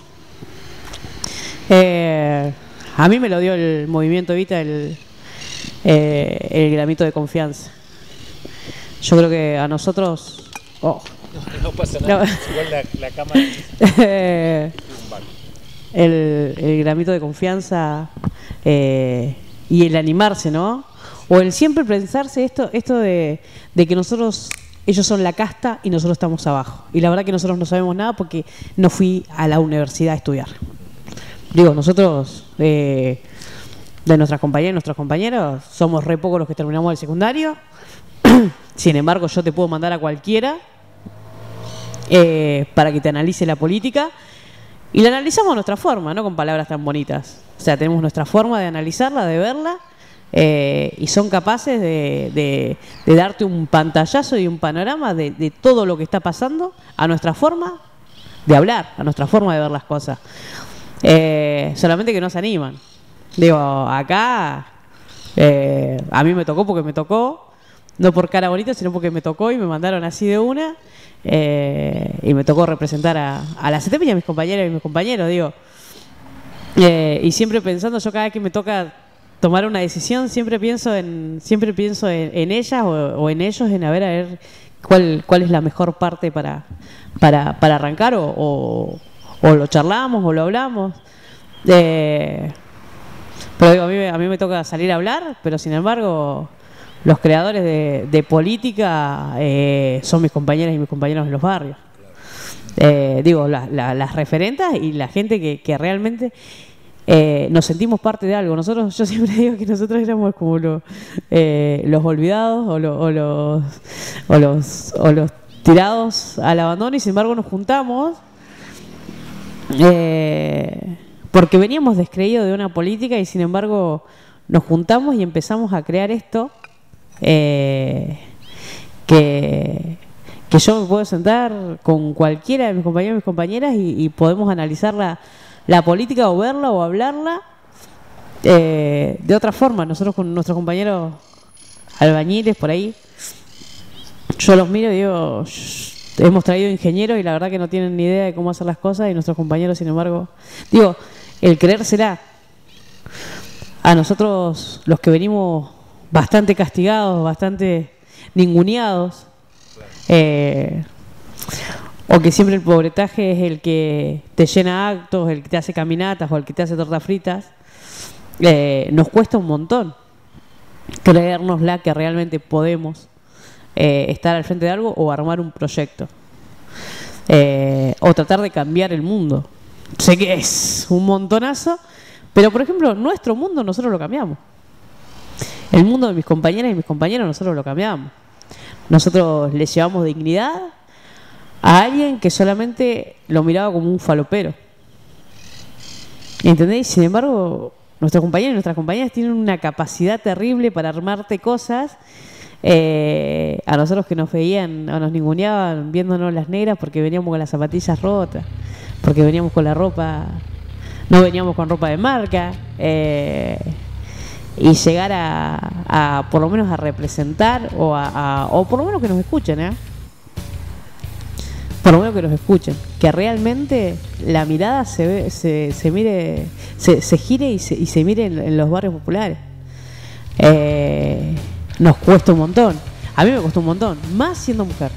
eh, a mí me lo dio el movimiento Evita el, eh, el gramito de confianza. Yo creo que a nosotros... Oh, no, no pasa nada, no. Igual la, la cámara... el, el gramito de confianza eh, y el animarse, ¿no? O el siempre pensarse esto esto de, de que nosotros, ellos son la casta y nosotros estamos abajo. Y la verdad que nosotros no sabemos nada porque no fui a la universidad a estudiar. Digo, nosotros, eh, de nuestras compañeras y nuestros compañeros, somos re pocos los que terminamos el secundario. Sin embargo, yo te puedo mandar a cualquiera eh, para que te analice la política. Y la analizamos a nuestra forma, no con palabras tan bonitas. O sea, tenemos nuestra forma de analizarla, de verla, eh, y son capaces de, de, de darte un pantallazo y un panorama de, de todo lo que está pasando a nuestra forma de hablar, a nuestra forma de ver las cosas. Eh, solamente que no se animan. Digo, acá eh, a mí me tocó porque me tocó, no por cara bonita, sino porque me tocó y me mandaron así de una. Eh, y me tocó representar a, a la C T P y a mis compañeras y mis compañeros, digo. Eh, y siempre pensando, yo cada vez que me toca tomar una decisión, siempre pienso en siempre pienso en, en ellas o, o en ellos, en a ver, a ver cuál, cuál es la mejor parte para, para, para arrancar, o, o, o lo charlamos o lo hablamos. Eh, pero digo, a mí, a mí me toca salir a hablar, pero sin embargo los creadores de, de política eh, son mis compañeras y mis compañeros en los barrios. Eh, digo, la, la, las referentas y la gente que, que realmente eh, nos sentimos parte de algo. Nosotros, yo siempre digo que nosotros éramos como lo, eh, los olvidados o, lo, o, los, o, los, o los tirados al abandono, y sin embargo nos juntamos eh, porque veníamos descreídos de una política, y sin embargo nos juntamos y empezamos a crear esto. Eh, que, que yo me puedo sentar con cualquiera de mis compañeros y mis compañeras y, y podemos analizar la, la política, o verla o hablarla eh, de otra forma. Nosotros con nuestros compañeros albañiles por ahí, yo los miro y digo, hemos traído ingenieros y la verdad que no tienen ni idea de cómo hacer las cosas, y nuestros compañeros, sin embargo, digo, el creérsela. A nosotros, los que venimos bastante castigados, bastante ninguneados, eh, o que siempre el pobretaje es el que te llena actos, el que te hace caminatas o el que te hace tortas fritas, eh, nos cuesta un montón creérnosla que realmente podemos eh, estar al frente de algo o armar un proyecto, eh, o tratar de cambiar el mundo. Sé que es un montonazo, pero por ejemplo nuestro mundo nosotros lo cambiamos. El mundo de mis compañeras y mis compañeros nosotros lo cambiamos. Nosotros le llevamos dignidad a alguien que solamente lo miraba como un falopero. ¿Entendéis? Sin embargo, nuestros compañeros y nuestras compañeras tienen una capacidad terrible para armarte cosas. Eh, a nosotros que nos veían o nos ninguneaban viéndonos las negras porque veníamos con las zapatillas rotas, porque veníamos con la ropa, no veníamos con ropa de marca. Eh, y llegar a, a por lo menos a representar o a, a o por lo menos que nos escuchen, ¿eh? Por lo menos que nos escuchen, que realmente la mirada se ve, se, se mire, se, se gire y se, y se mire en, en los barrios populares. Eh, nos cuesta un montón. A mí me costó un montón, más siendo mujer.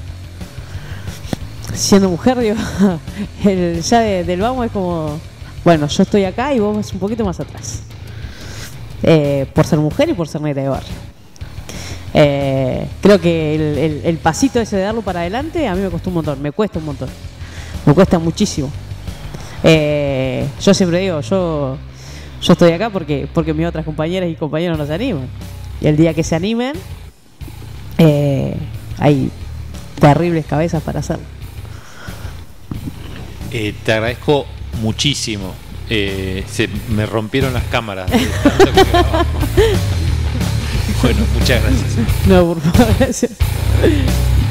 Siendo mujer, digo, el, ya de, del vamos es como, bueno, yo estoy acá y vos vas un poquito más atrás. Eh, por ser mujer y por ser negra de barrio. Eh, creo que el, el, el pasito ese de darlo para adelante a mí me costó un montón, me cuesta un montón, me cuesta muchísimo. Eh, yo siempre digo, yo yo estoy acá porque porque mis otras compañeras y compañeros no se animan, y el día que se animen eh, hay terribles cabezas para hacerlo. Eh, te agradezco muchísimo. Eh, se me rompieron las cámaras de tanto que grababa. Bueno, muchas gracias. No, por favor, gracias.